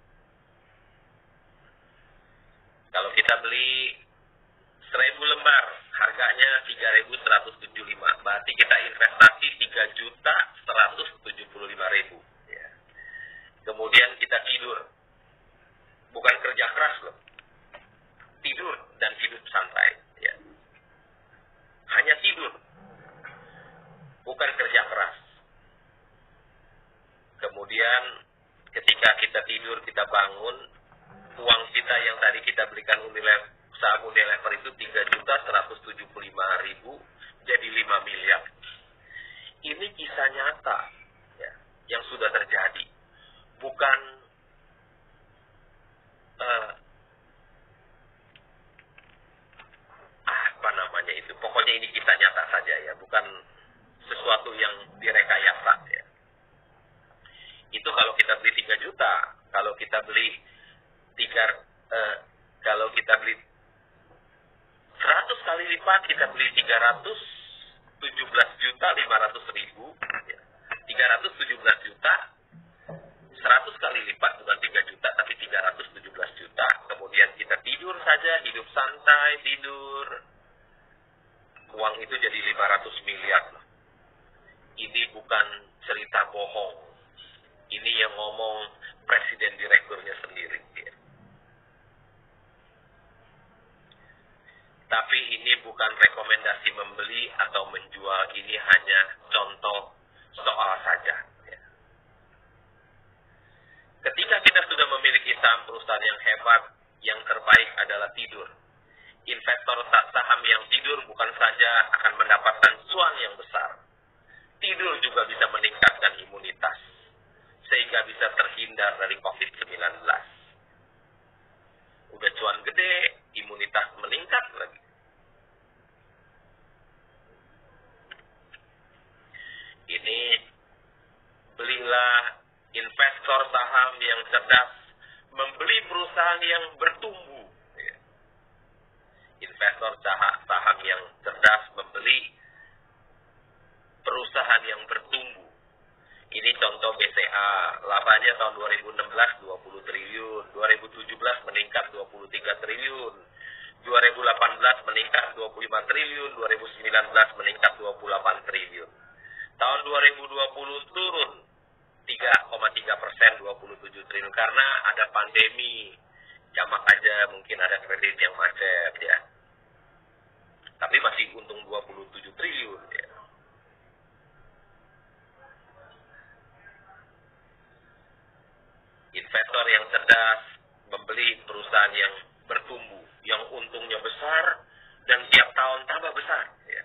Kalau kita beli seribu lembar, harganya tiga ribu seratus tujuh puluh lima, berarti kita investasi tiga juta seratus tujuh puluh lima ribu. Ya. Kemudian kita tidur, bukan kerja keras loh. Tidur dan hidup santai, ya. Hanya tidur, bukan kerja keras. Kemudian ketika kita tidur, kita bangun, uang kita yang tadi kita belikan Unilever, saham Unilever itu tiga juta seratus tujuh puluh lima ribu, jadi lima miliar. Ini kisah nyata, ya, yang sudah terjadi, bukan uh, apa namanya itu, pokoknya ini kisah nyata saja, ya, bukan sesuatu yang direkayasa, ya. Itu kalau kita beli tiga juta, kalau kita beli tiga eh, kalau kita beli seratus kali lipat, kita beli tiga ratus tujuh belas juta lima ratus ribu, ya. tiga ratus tujuh belas juta, seratus kali lipat, bukan tiga juta tapi tiga ratus tujuh belas juta. Kemudian kita tidur saja, hidup santai, tidur, uang itu jadi lima ratus miliar. Ini bukan cerita bohong. Ini yang ngomong presiden direkturnya sendiri. Ya. Tapi ini bukan rekomendasi membeli atau menjual. Ini hanya contoh soal saja. Ya. Ketika kita sudah memiliki saham perusahaan yang hebat, yang terbaik adalah tidur. Investor saham yang tidur bukan saja akan mendapatkan cuan yang besar, tidur juga bisa meningkatkan imunitas, sehingga bisa terhindar dari covid sembilan belas. Udah cuan gede, imunitas meningkat lagi. Ini, belilah investor saham yang cerdas, membeli perusahaan yang bertumbuh. Investor saham yang cerdas membeli perusahaan yang bertumbuh. Ini contoh B C A, labanya tahun dua ribu enam belas dua puluh triliun, dua ribu tujuh belas meningkat dua puluh tiga triliun, dua ribu delapan belas meningkat dua puluh lima triliun, dua ribu sembilan belas meningkat dua puluh delapan triliun. Tahun dua ribu dua puluh turun tiga koma tiga persen, dua puluh tujuh triliun, karena ada pandemi. Jamak aja mungkin ada kredit yang macet, ya. tapi masih untung dua puluh tujuh triliun ya. Investor yang cerdas membeli perusahaan yang bertumbuh, yang untungnya besar dan tiap tahun tambah besar ya.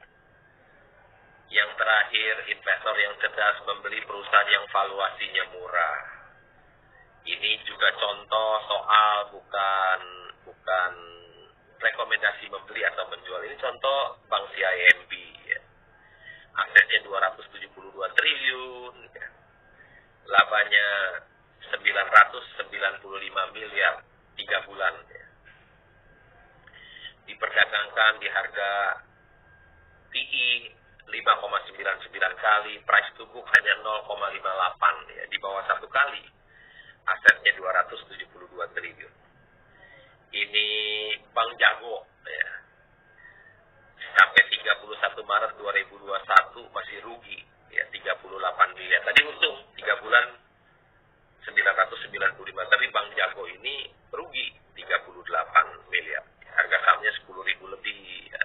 Yang terakhir, investor yang cerdas membeli perusahaan yang valuasinya murah. Ini juga contoh soal bukan bukan rekomendasi membeli atau menjual. Ini contoh Bank C I M B ya. Asetnya dua ratus tujuh puluh dua triliun ya. Labanya sembilan ratus sembilan puluh lima miliar tiga bulan ya. Diperdagangkan di harga P E lima koma sembilan sembilan kali, price to book hanya nol koma lima delapan ya, di bawah satu kali. Asetnya dua ratus tujuh puluh dua triliun. Ini bank jago ya. Sampai tiga puluh satu Maret dua ribu dua puluh satu masih rugi ya, tiga puluh delapan miliar. Tadi untung tiga bulan sembilan ratus sembilan puluh lima, tapi bank jago ini rugi tiga puluh delapan miliar. Harga sahamnya sepuluh ribu lebih ya.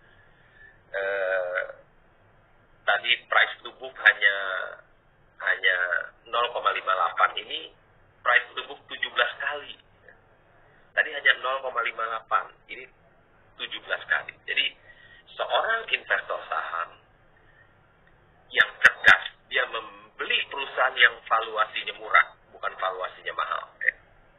Eh, tadi price to book hanya hanya nol koma lima delapan, ini price to book tujuh belas kali. Tadi hanya nol koma lima delapan, ini tujuh belas kali. Jadi seorang investor saham yang cerdas, dia membeli perusahaan yang valuasinya murah, bukan valuasinya mahal. Ya.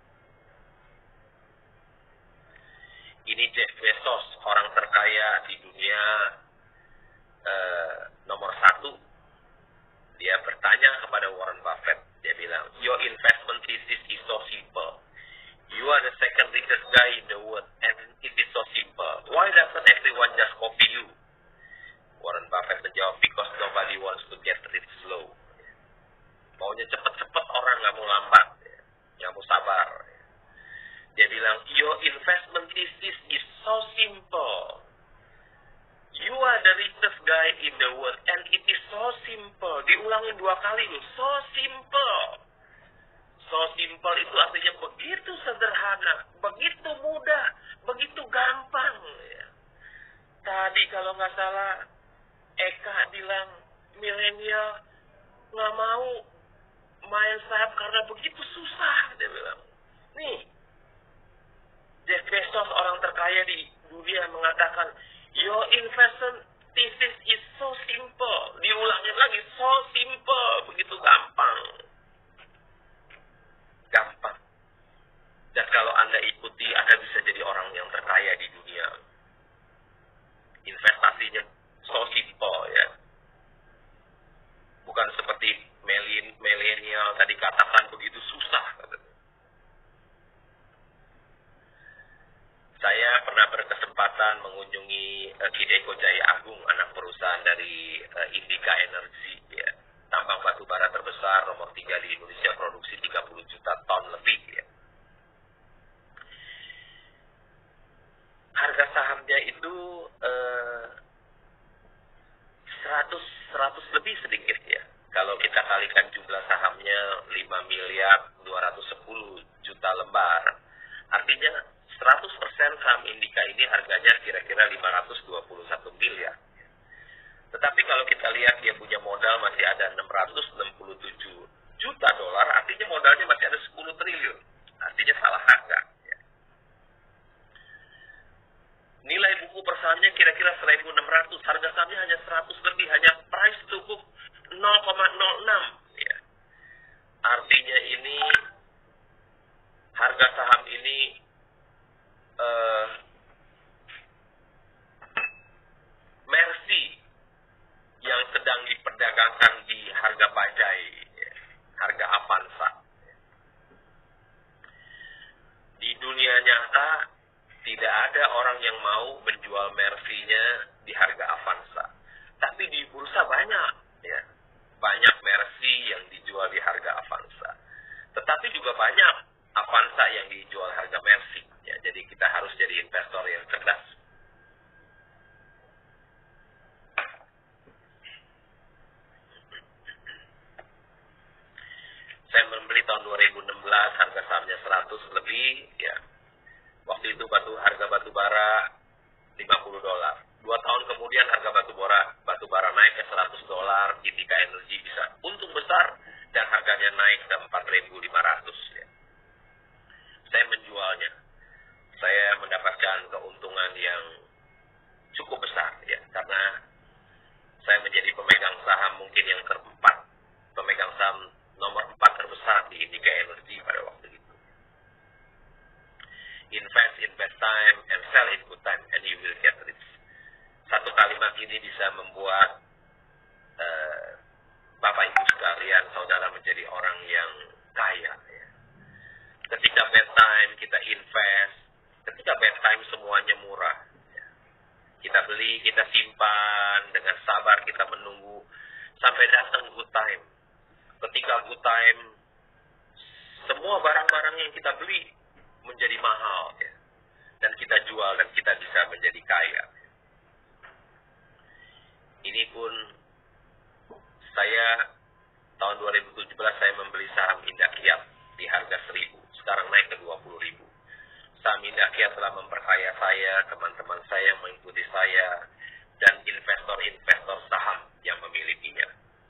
Ini Jeff Bezos, orang terkaya di dunia eh, nomor satu. Dia bertanya kepada Warren Buffett, dia bilang, your investment thesis is so simple. You are the second richest guy in the world, and it is so simple. Why doesn't everyone just copy you? Warren Buffett menjawab, because nobody wants to get rich slow. Maunya cepat-cepat, orang nggak mau lambat, nggak mau sabar. Dia bilang, your investment thesis is so simple. You are the richest guy in the world, and it is so simple. Diulangin dua kali loh, so simple. So simple itu artinya begitu sederhana, begitu mudah, begitu gampang. Ya. Tadi kalau nggak salah, Eka bilang milenial nggak mau main saham karena begitu susah. Dia bilang, nih, Jeff Bezos, orang terkaya di dunia, mengatakan, your investment thesis is so simple. Diulangin lagi, so simple, begitu gampang. Gampang. Dan kalau Anda ikuti, Anda bisa jadi orang yang terkaya di dunia. Investasinya so simple ya. Bukan seperti milenial tadi katakan begitu susah. Saya pernah berkesempatan mengunjungi uh, Kideko Jaya Agung, anak perusahaan dari uh, Indica Energy ya. Tambang batu bara terbesar nomor tiga di Indonesia, produksi tiga puluh juta ton lebih ya. Harga sahamnya itu eh, seratus, seratus lebih sedikit ya. Kalau kita kalikan jumlah sahamnya lima miliar dua ratus sepuluh juta lembar, artinya seratus persen saham Indica ini harganya kira-kira lima ratus dua puluh satu miliar. Tetapi kalau kita lihat dia punya modal masih ada enam ratus enam puluh tujuh juta dolar, artinya modalnya masih ada sepuluh triliun. Artinya salah harga. Ya. Nilai buku per sahamnya kira-kira seribu enam ratus, harga sahamnya hanya seratus lebih, hanya price to book nol koma nol enam. Ya. Artinya ini, harga saham ini uh, Mercy yang sedang diperdagangkan di harga bajai, ya, harga Avanza. Di dunia nyata, tidak ada orang yang mau menjual Mercy-nya di harga Avanza. Tapi di bursa banyak, ya, banyak Mercy yang dijual di harga Avanza. Tetapi juga banyak Avanza yang dijual harga Mercy. Ya, jadi kita harus jadi investor yang cerdas. Saya membeli tahun dua ribu enam belas, harga sahamnya seratus lebih, ya. Waktu itu batu harga batu bara lima puluh dolar. kemudian harga batu bara batu bara naik ke seratus dolar, Indica Energy bisa untung besar dan harganya naik ke empat ribu lima ratus ya. Saya menjualnya. Saya mendapatkan keuntungan yang cukup besar ya, karena saya menjadi pemegang saham mungkin yang keempat, pemegang saham nomor empat terbesar di Indica Energy pada waktu itu. Invest, invest time, and sell in good time, and you will get rich. Satu kalimat ini bisa membuat uh, Bapak Ibu sekalian, saudara menjadi orang yang kaya. Ya. Ketika bad time, kita invest. Ketika bad time, semuanya murah. Ya. Kita beli, kita simpan, dengan sabar kita menunggu, sampai datang good time. Ketika good time, semua barang-barang yang kita beli menjadi mahal. Ya. Dan kita jual, dan kita bisa menjadi kaya. Ini pun saya tahun dua ribu tujuh belas saya membeli saham Indakiat di harga seribu, sekarang naik ke dua puluh ribu. Saham Indakiat telah memperkaya saya, teman-teman saya yang mengikuti saya, dan investor-investor saham yang memilikinya.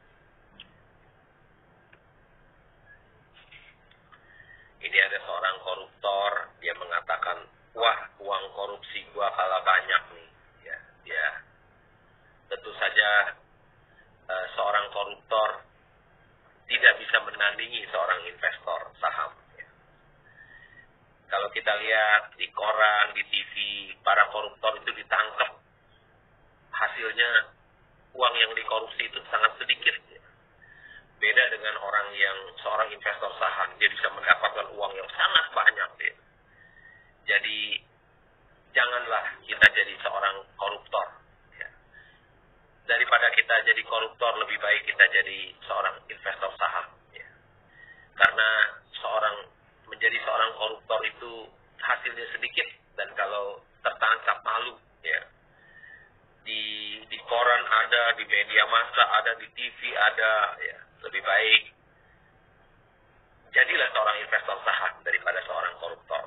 Ini ada seorang koruptor, dia mengatakan, wah uang korupsi gua kalah banyak nih. Ya, ya. Tentu saja uh, seorang koruptor tidak bisa menandingi seorang investor saham. Ya. Kalau kita lihat di koran, di T V, para koruptor itu ditangkap, hasilnya uang yang dikorupsi itu sangat sedikit. Ya. Beda dengan orang yang seorang investor saham, dia bisa mendapatkan uang yang sangat banyak. Ya. Jadi janganlah kita jadi seorang koruptor. Daripada kita jadi koruptor, lebih baik kita jadi seorang investor saham. Ya. Karena seorang menjadi seorang koruptor itu hasilnya sedikit, dan kalau tertangkap malu, ya. Di di koran ada, di media massa ada, di T V ada, ya. Lebih baik jadilah seorang investor saham daripada seorang koruptor.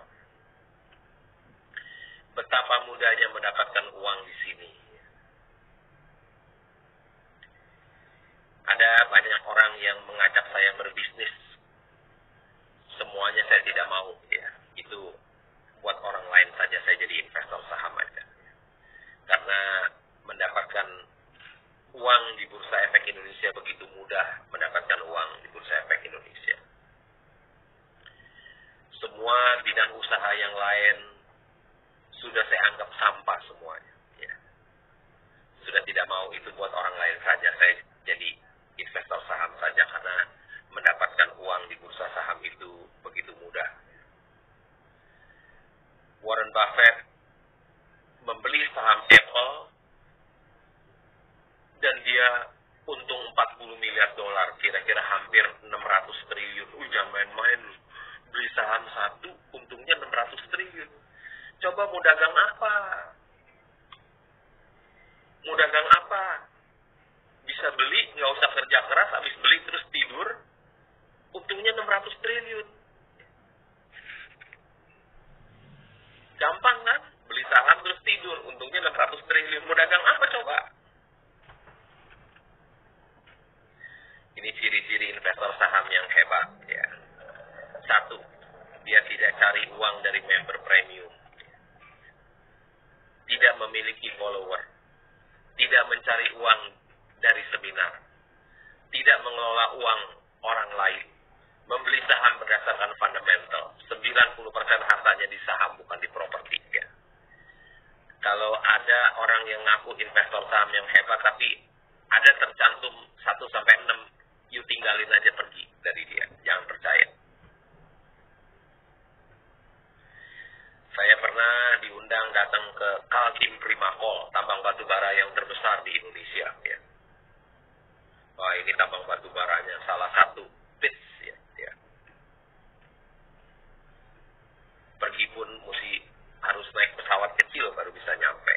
Betapa mudahnya mendapatkan uang di sini. Ada banyak orang yang mengajak saya berbisnis. Semuanya saya tidak mau. Ya. Itu buat orang lain saja, saya jadi investor saham aja. Karena mendapatkan uang di Bursa Efek Indonesia begitu mudah mendapatkan uang di Bursa Efek Indonesia. Semua bidang usaha yang lain sudah saya anggap sampah semuanya. Ya. Sudah tidak mau, itu buat orang lain saja. Saya jadi investor saham saja, karena mendapatkan uang di bursa saham itu begitu mudah. Warren Buffett membeli saham Apple dan dia untung empat puluh miliar dolar, kira-kira hampir enam ratus triliun. Uh, jangan main-main, beli saham satu untungnya enam ratus triliun. Coba mau dagang apa? Mau dagang apa? Bisa beli, nggak usah kerja keras, habis beli terus tidur, untungnya enam ratus triliun. Gampang kan? Beli saham terus tidur, untungnya enam ratus triliun. Mau dagang apa coba? Ini ciri-ciri investor saham yang hebat. Ya. Satu, dia tidak cari uang dari member premium. Tidak memiliki follower. Tidak mencari uang dari seminar, tidak mengelola uang orang lain, membeli saham berdasarkan fundamental, sembilan puluh persen hartanya di saham bukan di properti. Ya. Kalau ada orang yang ngaku investor saham yang hebat, tapi ada tercantum satu sampai enam, you tinggalin aja, pergi dari dia, jangan percaya. Saya pernah diundang datang ke Kaltim Primakol, tambang batu bara yang terbesar di Indonesia. Ya. Wah, ini tambang batu baranya salah satu pits ya, ya. Pergi pun mesti harus naik pesawat kecil baru bisa nyampe.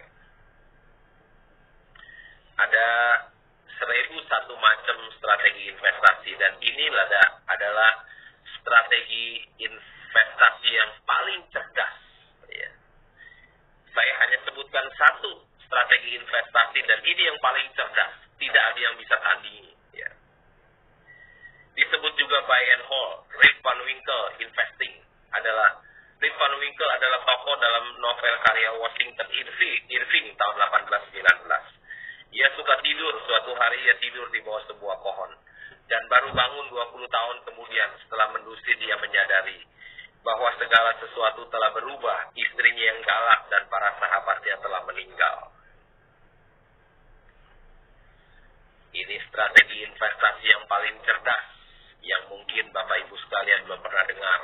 Ada seribu satu macam strategi investasi, dan ini adalah strategi investasi yang paling cerdas. Ya. Saya hanya sebutkan satu strategi investasi investasi, dan ini yang paling cerdas, tidak ada yang bisa tandingi. Ya. Disebut juga buy and hold. Rip Van Winkle Investing adalah Rip Van Winkle adalah tokoh dalam novel karya Washington Irving, Irving tahun delapan belas sembilan belas. Ia suka tidur, suatu hari ia tidur di bawah sebuah pohon. Dan baru bangun dua puluh tahun kemudian setelah mendusir dia menyadari bahwa segala sesuatu telah berubah, istrinya yang galak dan para sahabatnya telah meninggal. Ini strategi investasi yang paling cerdas, yang mungkin Bapak Ibu sekalian belum pernah dengar.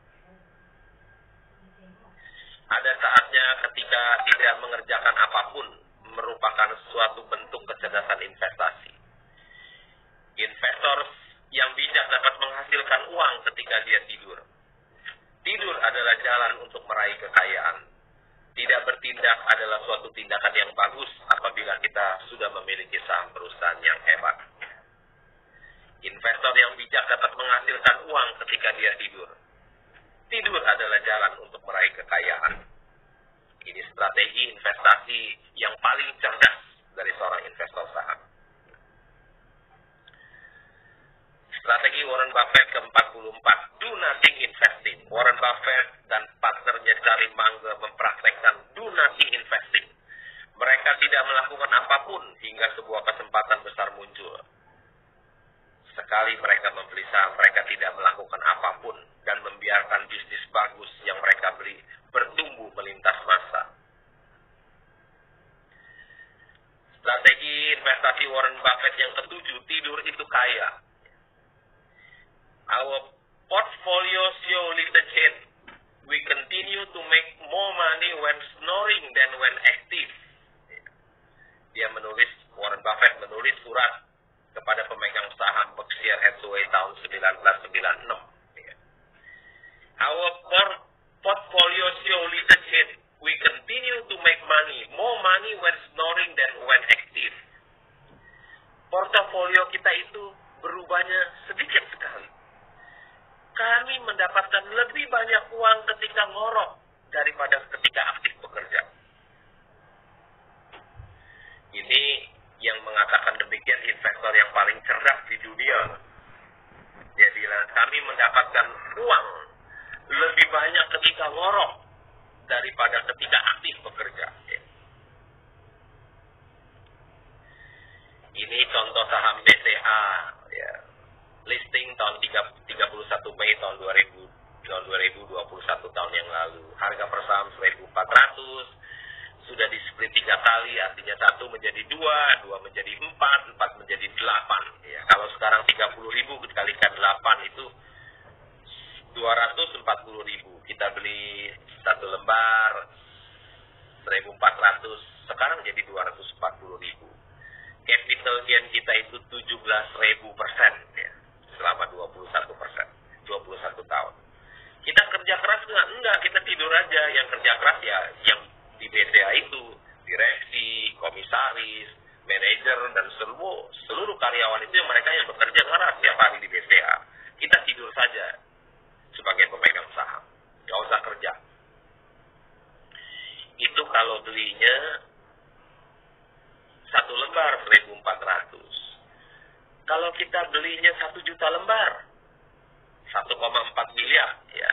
Ada saatnya ketika tidak mengerjakan apapun merupakan suatu bentuk kecerdasan investasi. Investor yang bijak dapat menghasilkan uang ketika dia tidur. Tidur adalah jalan untuk meraih kekayaan. Tidak bertindak adalah suatu tindakan yang bagus apabila kita sudah memiliki saham perusahaan yang hebat. Investor yang bijak dapat menghasilkan uang ketika dia tidur. Tidur adalah jalan untuk meraih kekayaan. Ini strategi investasi yang paling cerdas dari seorang investor saham. Strategi Warren Buffett ke empat puluh empat, do nothing investing. Warren Buffett dan partnernya Charlie Munger mempraktekkan do nothing investing. Mereka tidak melakukan apapun hingga sebuah kesempatan besar muncul. Sekali mereka membeli saham, mereka tidak melakukan apapun dan membiarkan bisnis bagus yang mereka beli bertumbuh melintas masa. Strategi investasi Warren Buffett yang ketujuh, tidur itu kaya. Our portfolio show little change. We continue to make more money when snoring than when active. Dia menulis, Warren Buffett menulis surat kepada pemegang saham Berkshire Hathaway tahun seribu sembilan ratus sembilan puluh enam. Our portfolio show little change. We continue to make money, more money when snoring than when active. Portofolio kita itu berubahnya sedikit sekali. Kami mendapatkan lebih banyak uang ketika ngorok daripada ketika aktif bekerja. Ini yang mengatakan demikian investor yang paling cerdas di dunia. Dia bilang, kami mendapatkan uang lebih banyak ketika ngorok daripada ketika aktif bekerja. Ini contoh saham B C A, ya. Listing tahun tiga puluh satu Mei tahun dua ribu dua puluh satu tahun yang lalu. Harga per saham seribu empat ratus, sudah di split tiga kali, artinya satu menjadi dua, dua menjadi empat, empat menjadi delapan. Ya, kalau sekarang tiga puluh ribu dikalikan delapan itu dua ratus empat puluh ribu. Kita beli satu lembar seribu empat ratus, sekarang jadi dua ratus empat puluh ribu. Capital gain kita itu tujuh belas ribu persen, ya, selama dua puluh satu persen, dua puluh satu tahun. Kita kerja keras enggak? Enggak, kita tidur aja. Yang kerja keras ya yang di B C A itu, direksi, komisaris, manajer, dan seluruh seluruh karyawan itu yang mereka yang bekerja keras tiap hari di B C A. Kita tidur saja sebagai pemegang saham, nggak usah kerja. Itu kalau belinya satu lembar seribu empat ratus. Kalau kita belinya satu juta lembar, satu koma empat miliar, ya.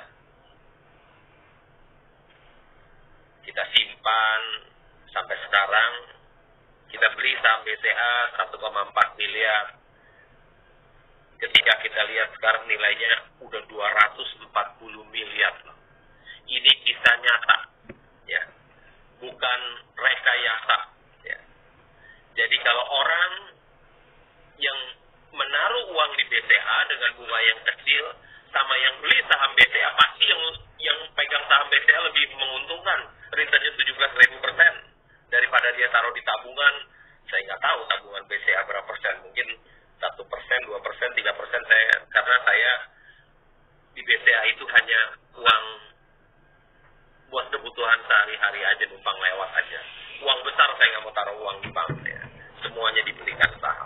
Kita simpan sampai sekarang, kita beli saham B C A satu koma empat miliar. Ketika kita lihat sekarang nilainya udah dua ratus empat puluh miliar. Ini kisah nyata, ya. Bukan rekayasa, ya. Jadi kalau orang yang menaruh uang di B C A dengan bunga yang kecil sama yang beli saham B C A, pasti yang yang pegang saham B C A lebih menguntungkan. Returnnya tujuh belas ribu persen daripada dia taruh di tabungan. Saya nggak tahu tabungan B C A berapa persen, mungkin satu persen, dua persen, tiga persen. Saya karena saya di B C A itu hanya uang buat kebutuhan sehari-hari aja, numpang lewat aja. Uang besar saya nggak mau taruh uang di bank, ya. Semuanya dibelikan saham.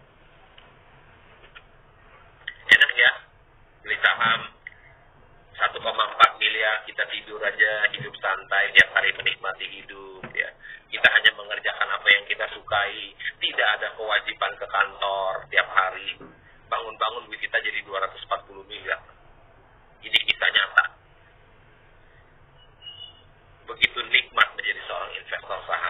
Enak ya, beli saham satu koma empat miliar, kita tidur aja, hidup santai, tiap hari menikmati hidup, ya. Kita hanya mengerjakan apa yang kita sukai, tidak ada kewajiban ke kantor tiap hari. Bangun-bangun duit kita jadi dua ratus empat puluh miliar. Ini kisah nyata. Begitu nikmat menjadi seorang investor saham.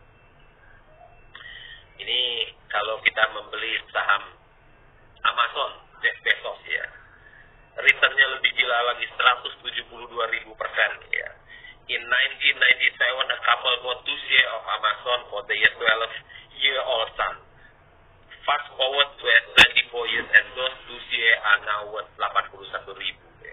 Ini kalau kita membeli saham Amazon, Jeff Bezos ya, returnnya lebih gila lagi, seratus tujuh puluh dua ribu persen ya. In nineteen ninety-seven, a couple bought two shares of Amazon for their twelve-year-old son. Fast forward to twenty-four years and those two shares are now worth delapan puluh satu ribu. Ya.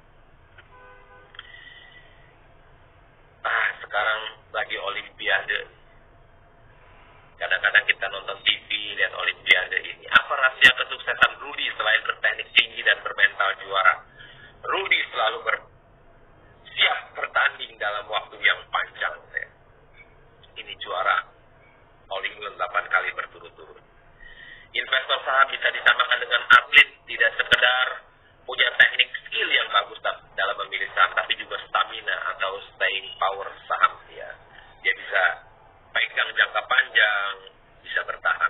Ah, sekarang lagi Olimpiade. Kadang-kadang kita nonton T V, lihat Olimpiade ini. Apa rahasia kesuksesan Rudy selain berteknik tinggi dan bermental juara? Rudy selalu ber siap bertanding dalam waktu yang panjang. Ya. Ini juara All England delapan kali berturut-turut. Investor saham bisa disamakan dengan atlet, tidak sekedar punya teknik skill yang bagus dalam memilih saham, tapi juga stamina atau staying power saham. Ya. Dia bisa pegang jangka panjang, bisa bertahan.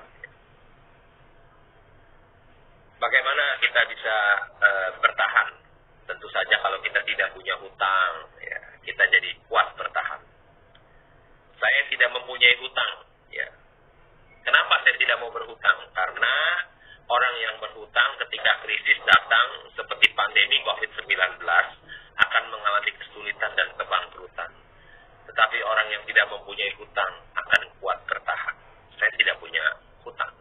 Bagaimana kita bisa uh, bertahan? Tentu saja kalau kita tidak punya hutang, ya, kita jadi kuat bertahan. Saya tidak mempunyai hutang. Ya. Kenapa saya tidak mau berhutang? Karena orang yang berhutang ketika krisis datang seperti pandemi covid sembilan belas akan mengalami kesulitan dan kebangkrutan. Tetapi orang yang tidak mempunyai hutang akan kuat bertahan. Saya tidak punya hutang.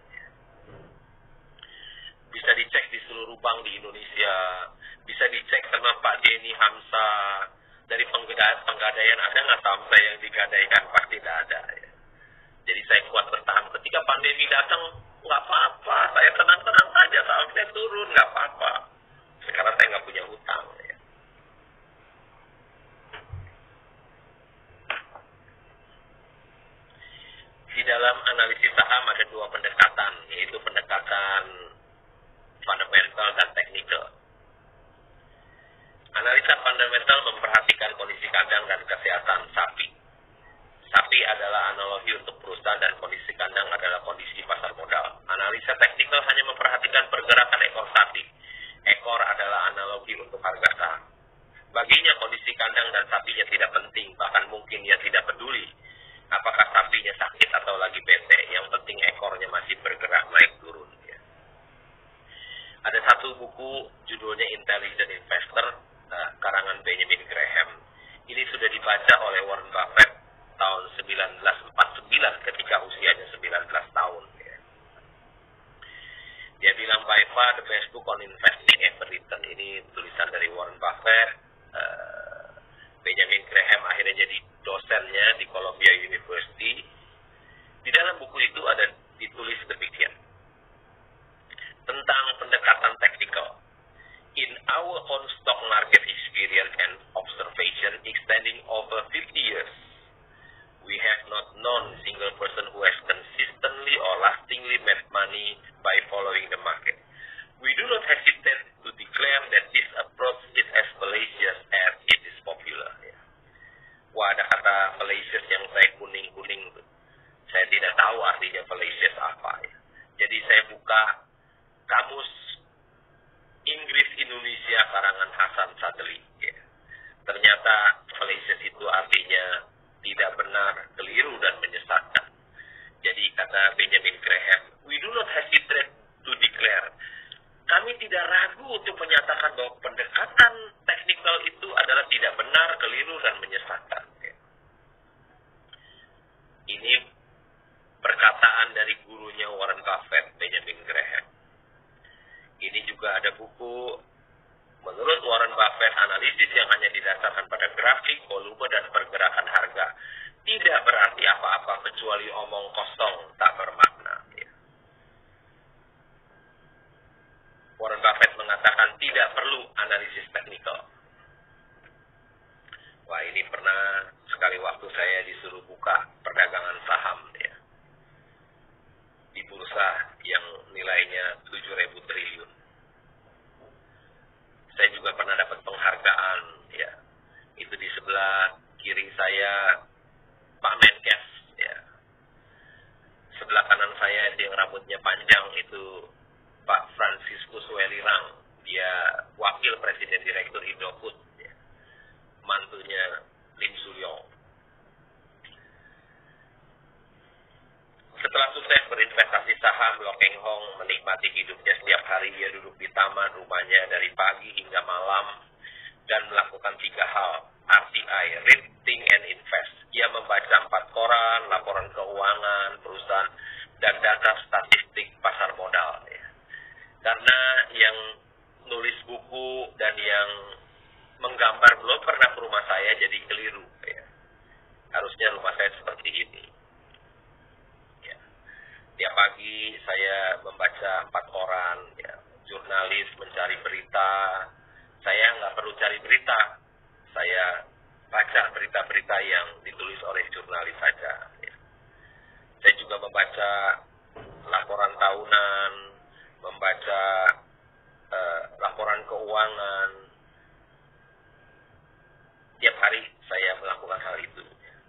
Bisa dicek di seluruh bank di Indonesia, bisa dicek sama Pak Denny Hamzah. Dari penggadaian ada nggak saham saya yang digadaikan? Pasti tidak ada. Ya. Jadi saya kuat bertahan. Ketika pandemi datang, nggak apa-apa, saya tenang-tenang saja, saham saya turun, nggak apa-apa. Sekarang saya nggak punya hutang. Ya. Di dalam analisis saham ada dua pendekatan, yaitu pendekatan fundamental dan technical. Analisa fundamental memperhatikan kondisi kandang dan kesehatan sapi. Sapi adalah analogi untuk perusahaan dan kondisi kandang adalah kondisi pasar modal. Analisa technical hanya memperhatikan pergerakan ekor sapi. Ekor adalah analogi untuk harga saham. Baginya kondisi kandang dan sapinya tidak penting, bahkan mungkin dia tidak peduli apakah sapinya sakit atau lagi bete. Yang penting ekornya masih bergerak naik turun. Ya. Ada satu buku judulnya Intelligent Investor, uh, karangan Benjamin Graham. Ini sudah dibaca oleh Warren Buffett tahun seribu sembilan ratus empat puluh sembilan ketika usianya sembilan belas tahun. Ya. Dia bilang by far the best book on investing ever written. Ini tulisan dari Warren Buffett. Uh, Benjamin Graham akhirnya jadi dosennya di Columbia University. Di dalam buku itu ada ditulis demikian tentang pendekatan teknikal. In our own stock market experience and observation extending over fifty years, we have not known a single person who has consistently or lastingly made money by following the market. We do not hesitate to declare that this approach is as fallacious as it is popular. Wah, ada kata fallacious yang saya kuning-kuning. Saya tidak tahu artinya fallacious apa. Ya. Jadi saya buka kamus Inggris Indonesia karangan Hasan Sadli. Ya. Ternyata fallacious itu artinya tidak benar, keliru dan menyesatkan. Jadi kata Benjamin Graham, we do not hesitate to declare. Kami tidak ragu untuk menyatakan bahwa pendekatan teknikal itu adalah tidak benar, keliru dan menyesatkan. Ya. Ini perkataan dari gurunya Warren Buffett, Benjamin Graham. Ini juga ada buku, menurut Warren Buffett, analisis yang hanya didasarkan pada grafik, volume, dan pergerakan harga tidak berarti apa-apa kecuali omong kosong, tak bermakna. Ya. Warren Buffett mengatakan tidak perlu analisis teknikal. Wah, ini pernah sekali waktu saya disuruh buka perdagangan saham ya, di bursa yang nilainya tujuh ribu triliun. Saya juga pernah dapat penghargaan ya. Itu di sebelah kiri saya Pak Menkes ya. lihat yang rambutnya panjang itu Pak Franciscus Welirang. Dia wakil presiden direktur Indofood, ya. Mantunya Lim Sulyong. Setelah sukses berinvestasi saham, Loh Keng Hong menikmati hidupnya setiap hari. Dia duduk di taman rumahnya dari pagi hingga malam dan melakukan tiga hal. R T I, Read, Think, and Invest. Ia membaca empat koran, laporan keuangan, perusahaan, dan data statistik pasar modal. Ya. Karena yang nulis buku dan yang menggambar belum pernah ke rumah saya, jadi keliru. Ya. Harusnya rumah saya seperti ini. Ya. Tiap pagi saya membaca empat koran, ya. Jurnalis mencari berita. Saya nggak perlu cari berita. Saya baca berita-berita yang ditulis oleh jurnalis saja. Ya. Saya juga membaca laporan tahunan, membaca uh, laporan keuangan. Tiap hari saya melakukan hal itu.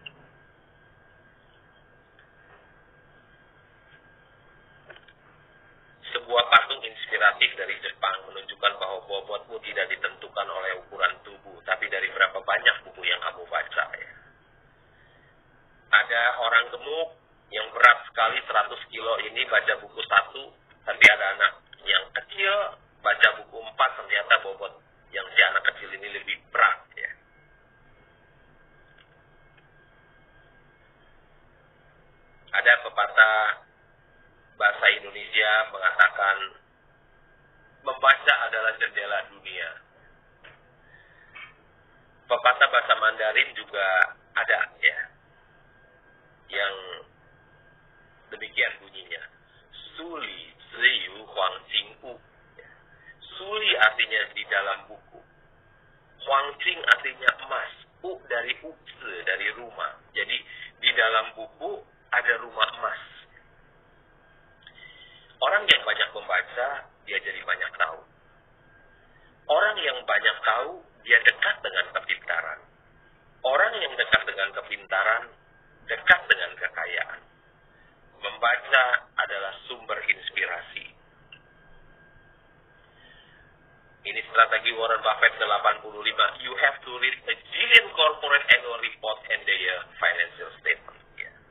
Sebuah patung inspiratif dari Jepang menunjukkan bahwa bobotmu tidak ditentukan oleh ukuran tubuh, tapi dari berapa banyak buku yang kamu baca. Ya. Ada orang gemuk yang berat sekali seratus kilo ini baca buku satu, tapi ada anak yang kecil baca buku empat, ternyata bobot yang si anak kecil ini lebih berat. Ya. Ada pepatah bahasa Indonesia mengatakan membaca adalah jendela dunia. Pepatah bahasa Mandarin juga ada, ya, yang demikian bunyinya. Suli Ziyu Huang Jing U. Suli artinya di dalam buku. Huang Jing artinya emas. U dari ukse, dari rumah. Jadi di dalam buku ada rumah emas. Orang yang banyak membaca, dia jadi banyak tahu. Orang yang banyak tahu, dia dekat dengan kepintaran. Orang yang dekat dengan kepintaran, dekat dengan kekayaan. Membaca adalah sumber inspirasi. Ini strategi Warren Buffett ke delapan puluh lima. You have to read a jillion corporate annual report and their financial statement.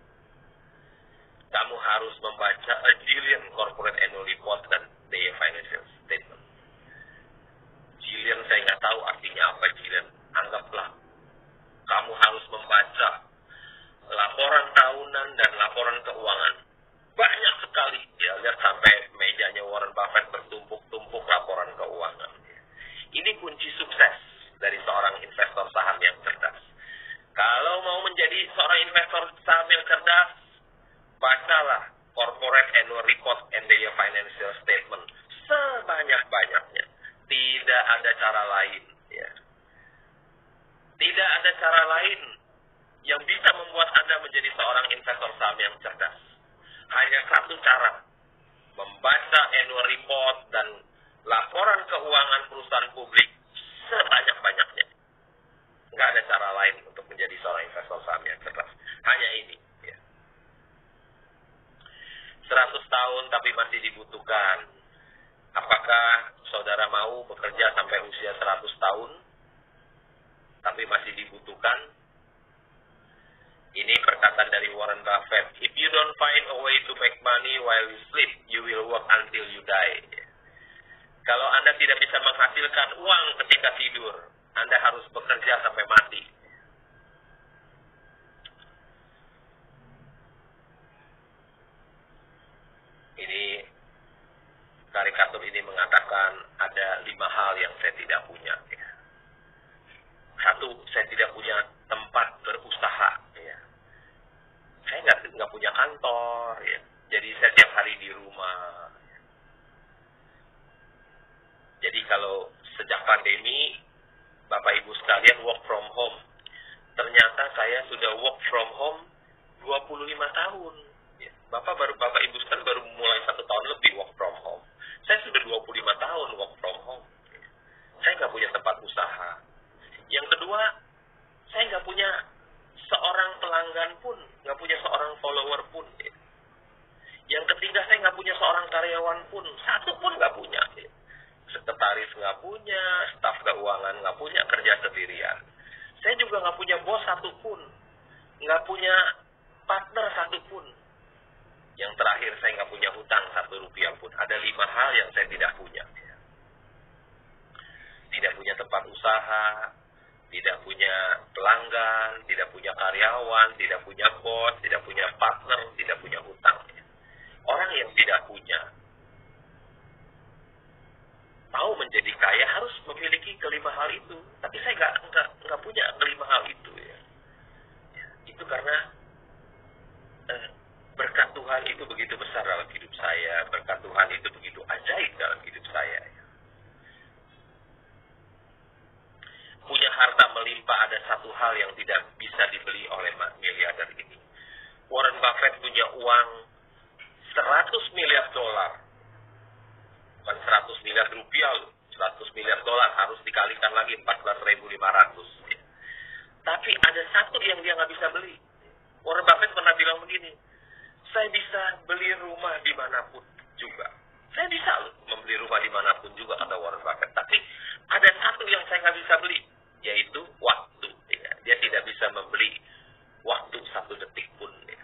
Kamu harus membaca a jillion corporate annual report dan their financial statement. Jillion saya nggak tahu artinya apa jillion. Anggaplah kamu harus membaca laporan tahunan dan laporan keuangan. Banyak sekali. Ya, lihat sampai mejanya Warren Buffett bertumpuk-tumpuk laporan keuangan. Ini kunci sukses dari seorang investor saham yang cerdas. Kalau mau menjadi seorang investor saham yang cerdas, bacalah corporate annual report and their financial statement sebanyak-banyaknya. Tidak ada cara lain. Ya. Tidak ada cara lain yang bisa membuat Anda menjadi seorang investor saham yang cerdas. Hanya satu cara. Membaca annual report dan laporan keuangan perusahaan publik sebanyak-banyaknya. Nggak ada cara lain untuk menjadi seorang investor saham yang cerdas. Hanya ini. Ya. seratus tahun tapi masih dibutuhkan. Apakah saudara mau bekerja sampai usia seratus tahun tapi masih dibutuhkan? Ini perkataan dari Warren Buffett. If you don't find a way to make money while you sleep, you will work until you die. Kalau Anda tidak bisa menghasilkan uang ketika tidur, Anda harus bekerja sampai mati. Ini karikatur ini mengatakan ada lima hal yang saya tidak punya. Ya. Satu, saya tidak punya tempat berusaha. Ya. Saya nggak nggak punya kantor. Ya. Jadi saya tiap hari di rumah. Ya. Jadi kalau sejak pandemi, Bapak Ibu sekalian work from home. Ternyata saya sudah work from home dua puluh lima tahun. Bapak baru Bapak Ibu sekalian baru mulai satu tahun lebih work from home. Saya sudah dua puluh lima tahun work from home. Saya nggak punya tempat usaha. Yang kedua, saya nggak punya seorang pelanggan pun, nggak punya seorang follower pun. Yang ketiga, saya seorang karyawan pun, satu pun nggak punya. Sekretaris nggak punya, staf keuangan nggak punya, kerja sendirian. Saya juga nggak punya bos satu pun, nggak punya partner satu pun. Yang terakhir, saya nggak punya hutang satu rupiah pun. Ada lima hal yang saya tidak punya. Tidak punya tempat usaha, tidak punya pelanggan, tidak punya karyawan, tidak punya bos, tidak punya partner, tidak punya hutang. Orang yang tidak punya, mau menjadi kaya harus memiliki kelima hal itu. Tapi saya nggak nggak nggak punya kelima hal itu ya. Itu karena eh, berkat Tuhan itu begitu besar dalam hidup saya, berkat Tuhan itu begitu ajaib dalam hidup saya. Punya harta melimpah ada satu hal yang tidak bisa dibeli oleh miliarder ini. Warren Buffett punya uang seratus miliar dolar. Bukan seratus miliar rupiah loh. seratus miliar dolar harus dikalikan lagi empat belas ribu lima ratus. Ya. Tapi ada satu yang dia nggak bisa beli. Warren Buffett pernah bilang begini, saya bisa beli rumah dimanapun juga. Saya bisa loh membeli rumah dimanapun juga, kata Warren Buffett. Tapi ada satu yang saya nggak bisa beli, yaitu waktu. Ya. Dia tidak bisa membeli waktu satu detik pun. Ya.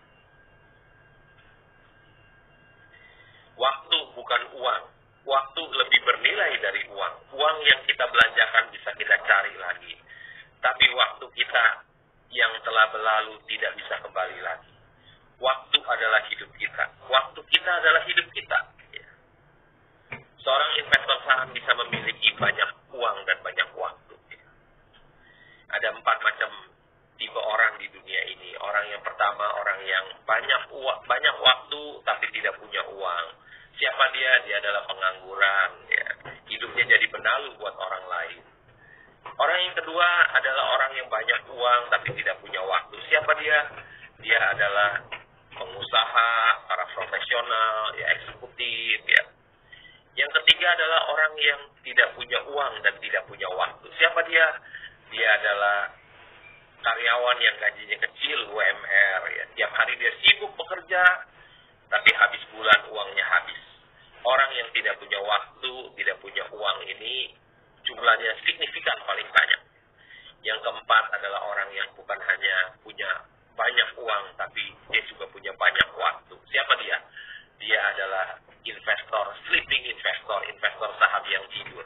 Waktu bukan uang. Waktu lebih bernilai dari uang. Uang yang kita belanjakan bisa kita cari lagi. Tapi waktu kita yang telah berlalu tidak bisa kembali lagi. Waktu adalah hidup kita. Waktu kita adalah hidup kita. Ya. Seorang investor saham bisa memiliki banyak uang dan banyak waktu. Ya. Ada empat macam tipe orang di dunia ini. Orang yang pertama, orang yang banyak uang, banyak waktu tapi tidak punya uang. Siapa dia? Dia adalah pengangguran. Ya. Hidupnya jadi benalu buat orang lain. Orang yang kedua adalah orang yang banyak uang tapi tidak punya waktu. Siapa dia? Dia adalah pengusaha, para profesional, ya eksekutif. Ya. Yang ketiga adalah orang yang tidak punya uang dan tidak punya waktu. Siapa dia? Dia adalah karyawan yang gajinya kecil, U M R. Ya. Tiap hari dia sibuk bekerja, tapi habis bulan uangnya habis. Orang yang tidak punya waktu, tidak punya uang ini jumlahnya signifikan paling banyak. Yang keempat adalah orang yang bukan hanya punya banyak uang, tapi dia juga punya banyak waktu. Siapa dia? Dia adalah investor, sleeping investor, investor saham yang tidur.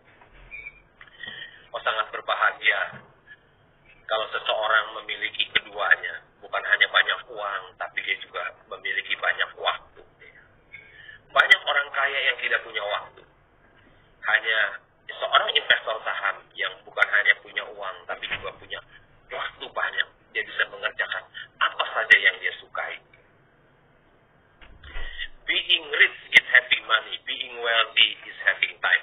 Oh, sangat berbahagia kalau seseorang memiliki keduanya. Bukan hanya banyak uang, tapi dia juga memiliki banyak waktu. Banyak orang kaya yang tidak punya waktu. Hanya seorang investor saham yang bukan hanya punya uang, tapi juga punya waktu banyak. Dia bisa mengerjakan apa saja yang dia sukai. Being rich is having money. Being wealthy is having time.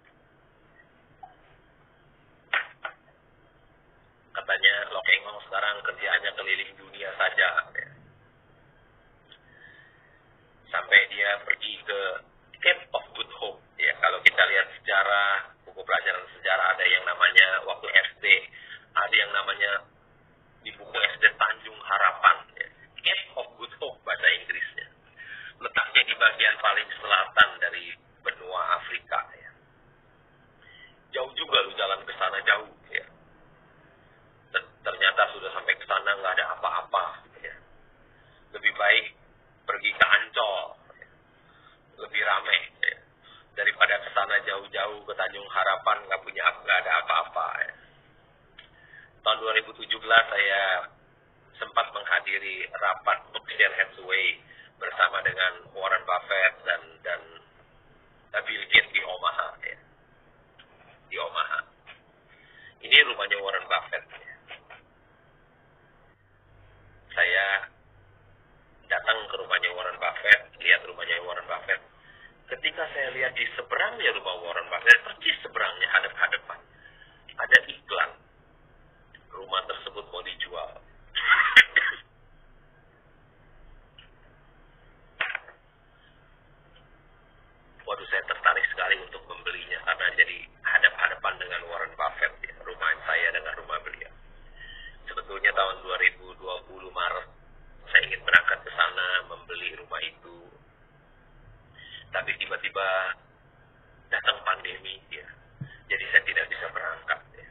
Katanya Lokengong sekarang kerjaannya keliling dunia saja. Sampai dia pergi ke Cape of Good Hope. Ya, kalau kita lihat sejarah, buku pelajaran sejarah ada yang namanya waktu S D, ada yang namanya di buku S D Tanjung Harapan. Ya. Cape of Good Hope bahasa Inggrisnya. Letaknya di bagian paling selatan dari benua Afrika. Ya. Jauh juga lu jalan ke sana, jauh. Ya. Ternyata sudah sampai ke sana nggak ada apa-apa. Ya. Lebih baik pergi ke Ancol, ya. Lebih ramai. Ya. Daripada ke sana jauh-jauh ke Tanjung Harapan nggak punya nggak ada apa-apa. Ya. Tahun dua ribu tujuh belas saya sempat menghadiri rapat Berkshire Hathaway bersama dengan Warren Buffett dan dan Bill Gates di Omaha. Ya. Di Omaha. Ini rumahnya Warren Buffett. Ya. Saya datang ke rumahnya Warren Buffett, lihat rumahnya Warren Buffett. Ketika saya lihat di seberangnya rumah Warren Buffett, persis seberangnya, hadap-hadapan, ada iklan. Rumah tersebut mau dijual. tapi tiba-tiba datang pandemi ya. Jadi saya tidak bisa berangkat ya.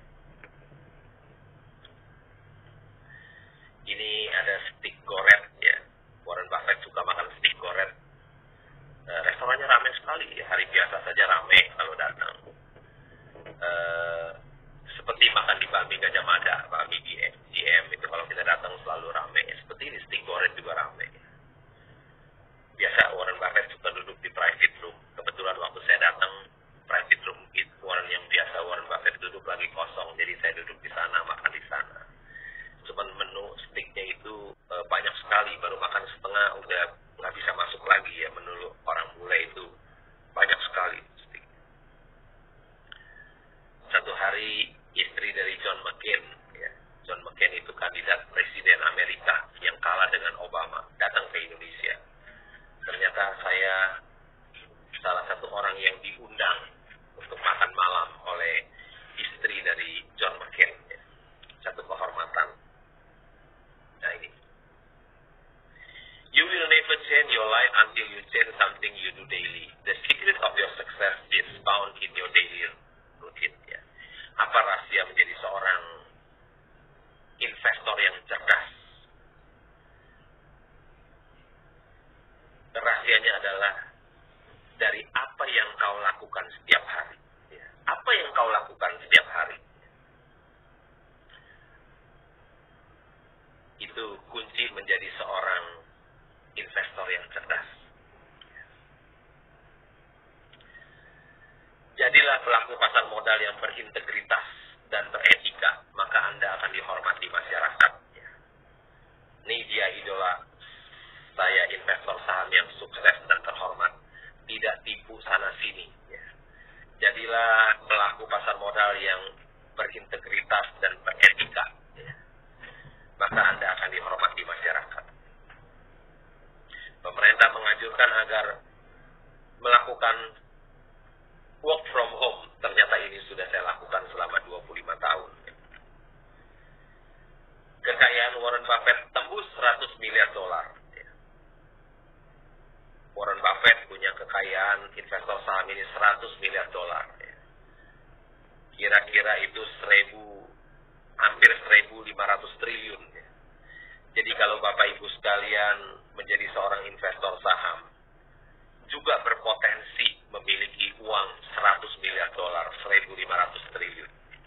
Ini ada steak goret ya. Warren Buffett suka makan steak goret. Uh, restorannya ramai sekali ya. Hari biasa saja ramai kalau datang. Uh, seperti makan di Bami Gajah Mada, Bami di M G M itu kalau kita datang selalu ramai. Seperti ini steak goret juga ramai. Ya. Biasa Warren Buffett suka duduk di private room. Kebetulan waktu saya datang private room itu Warren yang biasa Warren Buffett duduk lagi kosong. Jadi saya duduk di sana, makan di sana. Cuman menu steaknya itu e, banyak sekali. Baru makan setengah udah nggak bisa masuk lagi ya. Menu orang bule itu banyak sekali steak. Satu hari istri dari John McCain ya. John McCain itu kandidat presiden Amerika yang kalah dengan Obama datang ke Indonesia. Ternyata saya salah satu orang yang diundang untuk makan malam oleh istri dari John McCain. Ya. Satu kehormatan. Nah ini. You will never change your life until you change something you do daily. The secret of your success is found in your daily routine. Ya. Apa rahasia menjadi seorang investor yang cerdas? Rahasianya adalah dari apa yang kau lakukan setiap hari. Ya. Apa yang kau lakukan setiap hari. Itu kunci menjadi seorang investor yang cerdas. Jadilah pelaku pasar modal yang berintegritas dan beretika, maka Anda akan dihormati masyarakat. Ya. Ini dia idola saya, investor saham yang sukses dan terhormat. Tidak tipu sana-sini. Ya. Jadilah pelaku pasar modal yang berintegritas dan beretika. Ya. Maka Anda akan dihormati masyarakat. Pemerintah menganjurkan agar melakukan work from home. Ternyata ini sudah saya lakukan selama dua puluh lima tahun. Kekayaan Warren Buffett tembus seratus miliar dolar. Warren Buffett punya kekayaan investor saham ini seratus miliar dolar. Kira-kira itu seribu, hampir seribu lima ratus triliun. Jadi kalau Bapak Ibu sekalian menjadi seorang investor saham, juga berpotensi memiliki uang seratus miliar dolar, seribu lima ratus triliun.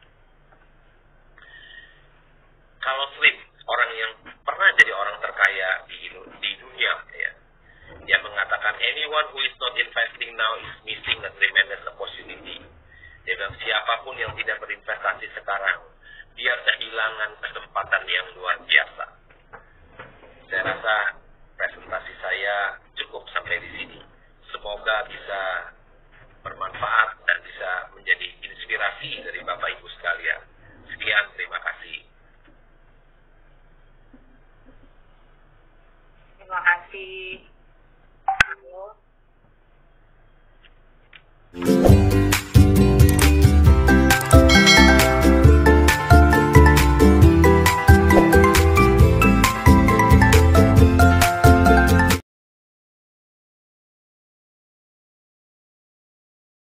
Kalau Slim, orang yang pernah jadi orang terkaya di, di dunia, ya, dia mengatakan, anyone who is not investing now is missing a tremendous opportunity. Dia bilang, siapapun yang tidak berinvestasi sekarang, dia kehilangan kesempatan yang luar biasa. Saya rasa presentasi saya cukup sampai di sini. Semoga bisa bermanfaat dan bisa menjadi inspirasi dari Bapak Ibu sekalian. Sekian, terima kasih.